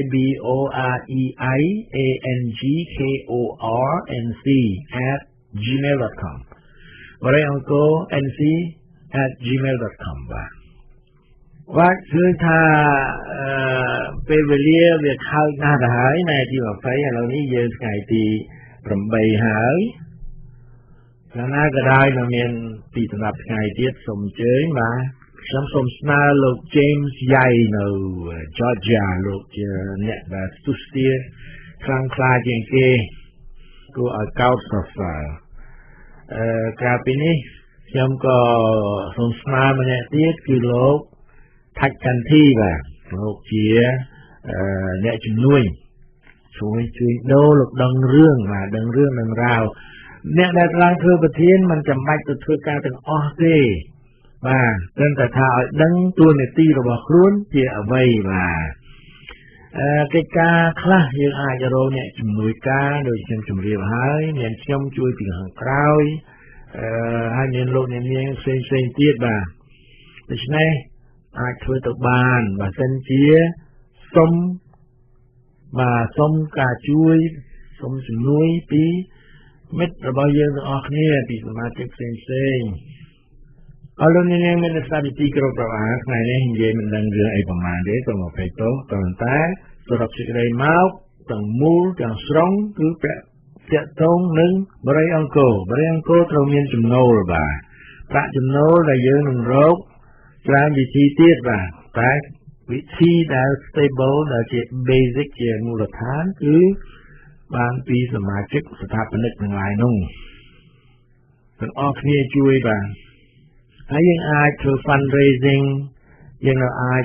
BOREIANGKORNC@gmail.com បរិយអង្គរ NC@gmail.com បាទគឺថាពេលវេលាវាខើចណាស់ទៅហើយនៅទី20ឥឡូវនេះយើងថ្ងៃទី8ហើយកាលណាក៏ដោយនៅមានពីសម្រាប់ថ្ងៃទៀតសូមអញ្ជើញបាទខ្ញុំសូមស្នើលោក James Yai នៅ Georgia លោកជាអ្នកដែលស្ទុះស្ទាខ្លាំងក្លាជាងគេគួរឲ្យកោតសរសើរក្រៅពីនេះខ្ញុំក៏សូមស្នើម្នាក់ទៀតគឺលោកថាច់ចន្ទធីបាទលោកជាអ្នកជំនួយជួយដូរលោកដឹងរឿងបាទដឹងរឿងនឹងរាវអ្នកដែលឡើងធ្វើប្រធានមិនចាំបាច់ទៅធ្វើការទាំងអស់ទេបាទគ្រាន់តែថាឲ្យដឹងតួនាទីរបស់ខ្លួនជាអ្វីបាទកិច្ចការខ្លះយើងអាចរកអ្នកជំនួយការដូចខ្ញុំជម្រាបហើយមានខ្ញុំជួយពីខាងក្រោយហើយមានលោកអ្នកនាងផ្សេងទៀតបាទដូច្នេះអាចធ្វើទៅបានបើសិនជាសុំការជួយសុំជំនួយពីមិត្តរបស់យើងទាំងអស់គ្នាពីសមាជិកផ្សេងអរលោកអ្នកនាងមានស្ដាប់ពីទីគ្រប់ប្រអាថ្ងៃនេះនិយាយមិនដឹងរឿងអីប្រហែលទេសូមអភ័យទោសប៉ុន្តែសរុបសេចក្តីមកទាំងមូលទាំងស្រុងគឺពាក់ទងនឹងបរិយអង្គរត្រូវមានចំណូលបាទប្រាក់ចំណូលដែលយើងនឹងរកច្រើនវិធីទៀតបាទតែវិធីដែល stable ដែលជា basic ជាមូលដ្ឋានគឺបានពីសមាជិកស្ថាបនិកទាំងឡាយនោះទាំងអស់គ្នាជួយបាទហើយយើងអាចធ្វើ fundraising យើងអាច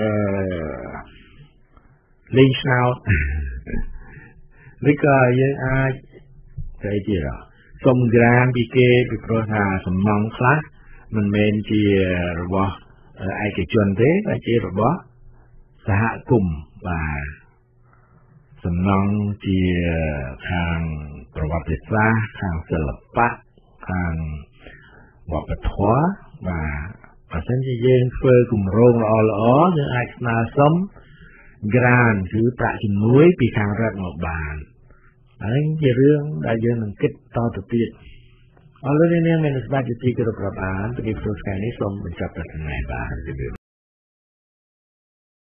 លេងឆ្នោតឬក៏យើងអាចស្អីទៀតសុំក្រានពីគេពីព្រោះថាសំណងខ្លះមិនមែនជារបស់ឯកជនទេតែជារបស់សហគមន៍បាទសំណងជាខាងប្រវត្តិសាស្ត្រខាងសិល្បៈខាងវប្បធម៌បាទបើសិនជាយើងធ្វើគម្រោងល្អយើងអាចស្នើសុំ grant គឺប្រាក់ជំនួយពីខាងរដ្ឋមកបានហើយជារឿងដែលយើងនឹងគិតតទៅទៀតអរលោកអ្នកនាងមានស្ដាប់ជាទីគោរពរាប់អានពីព្រឹត្តិការណ៍នេះសូមបញ្ចប់តែប៉ុណ្ណេះបាទ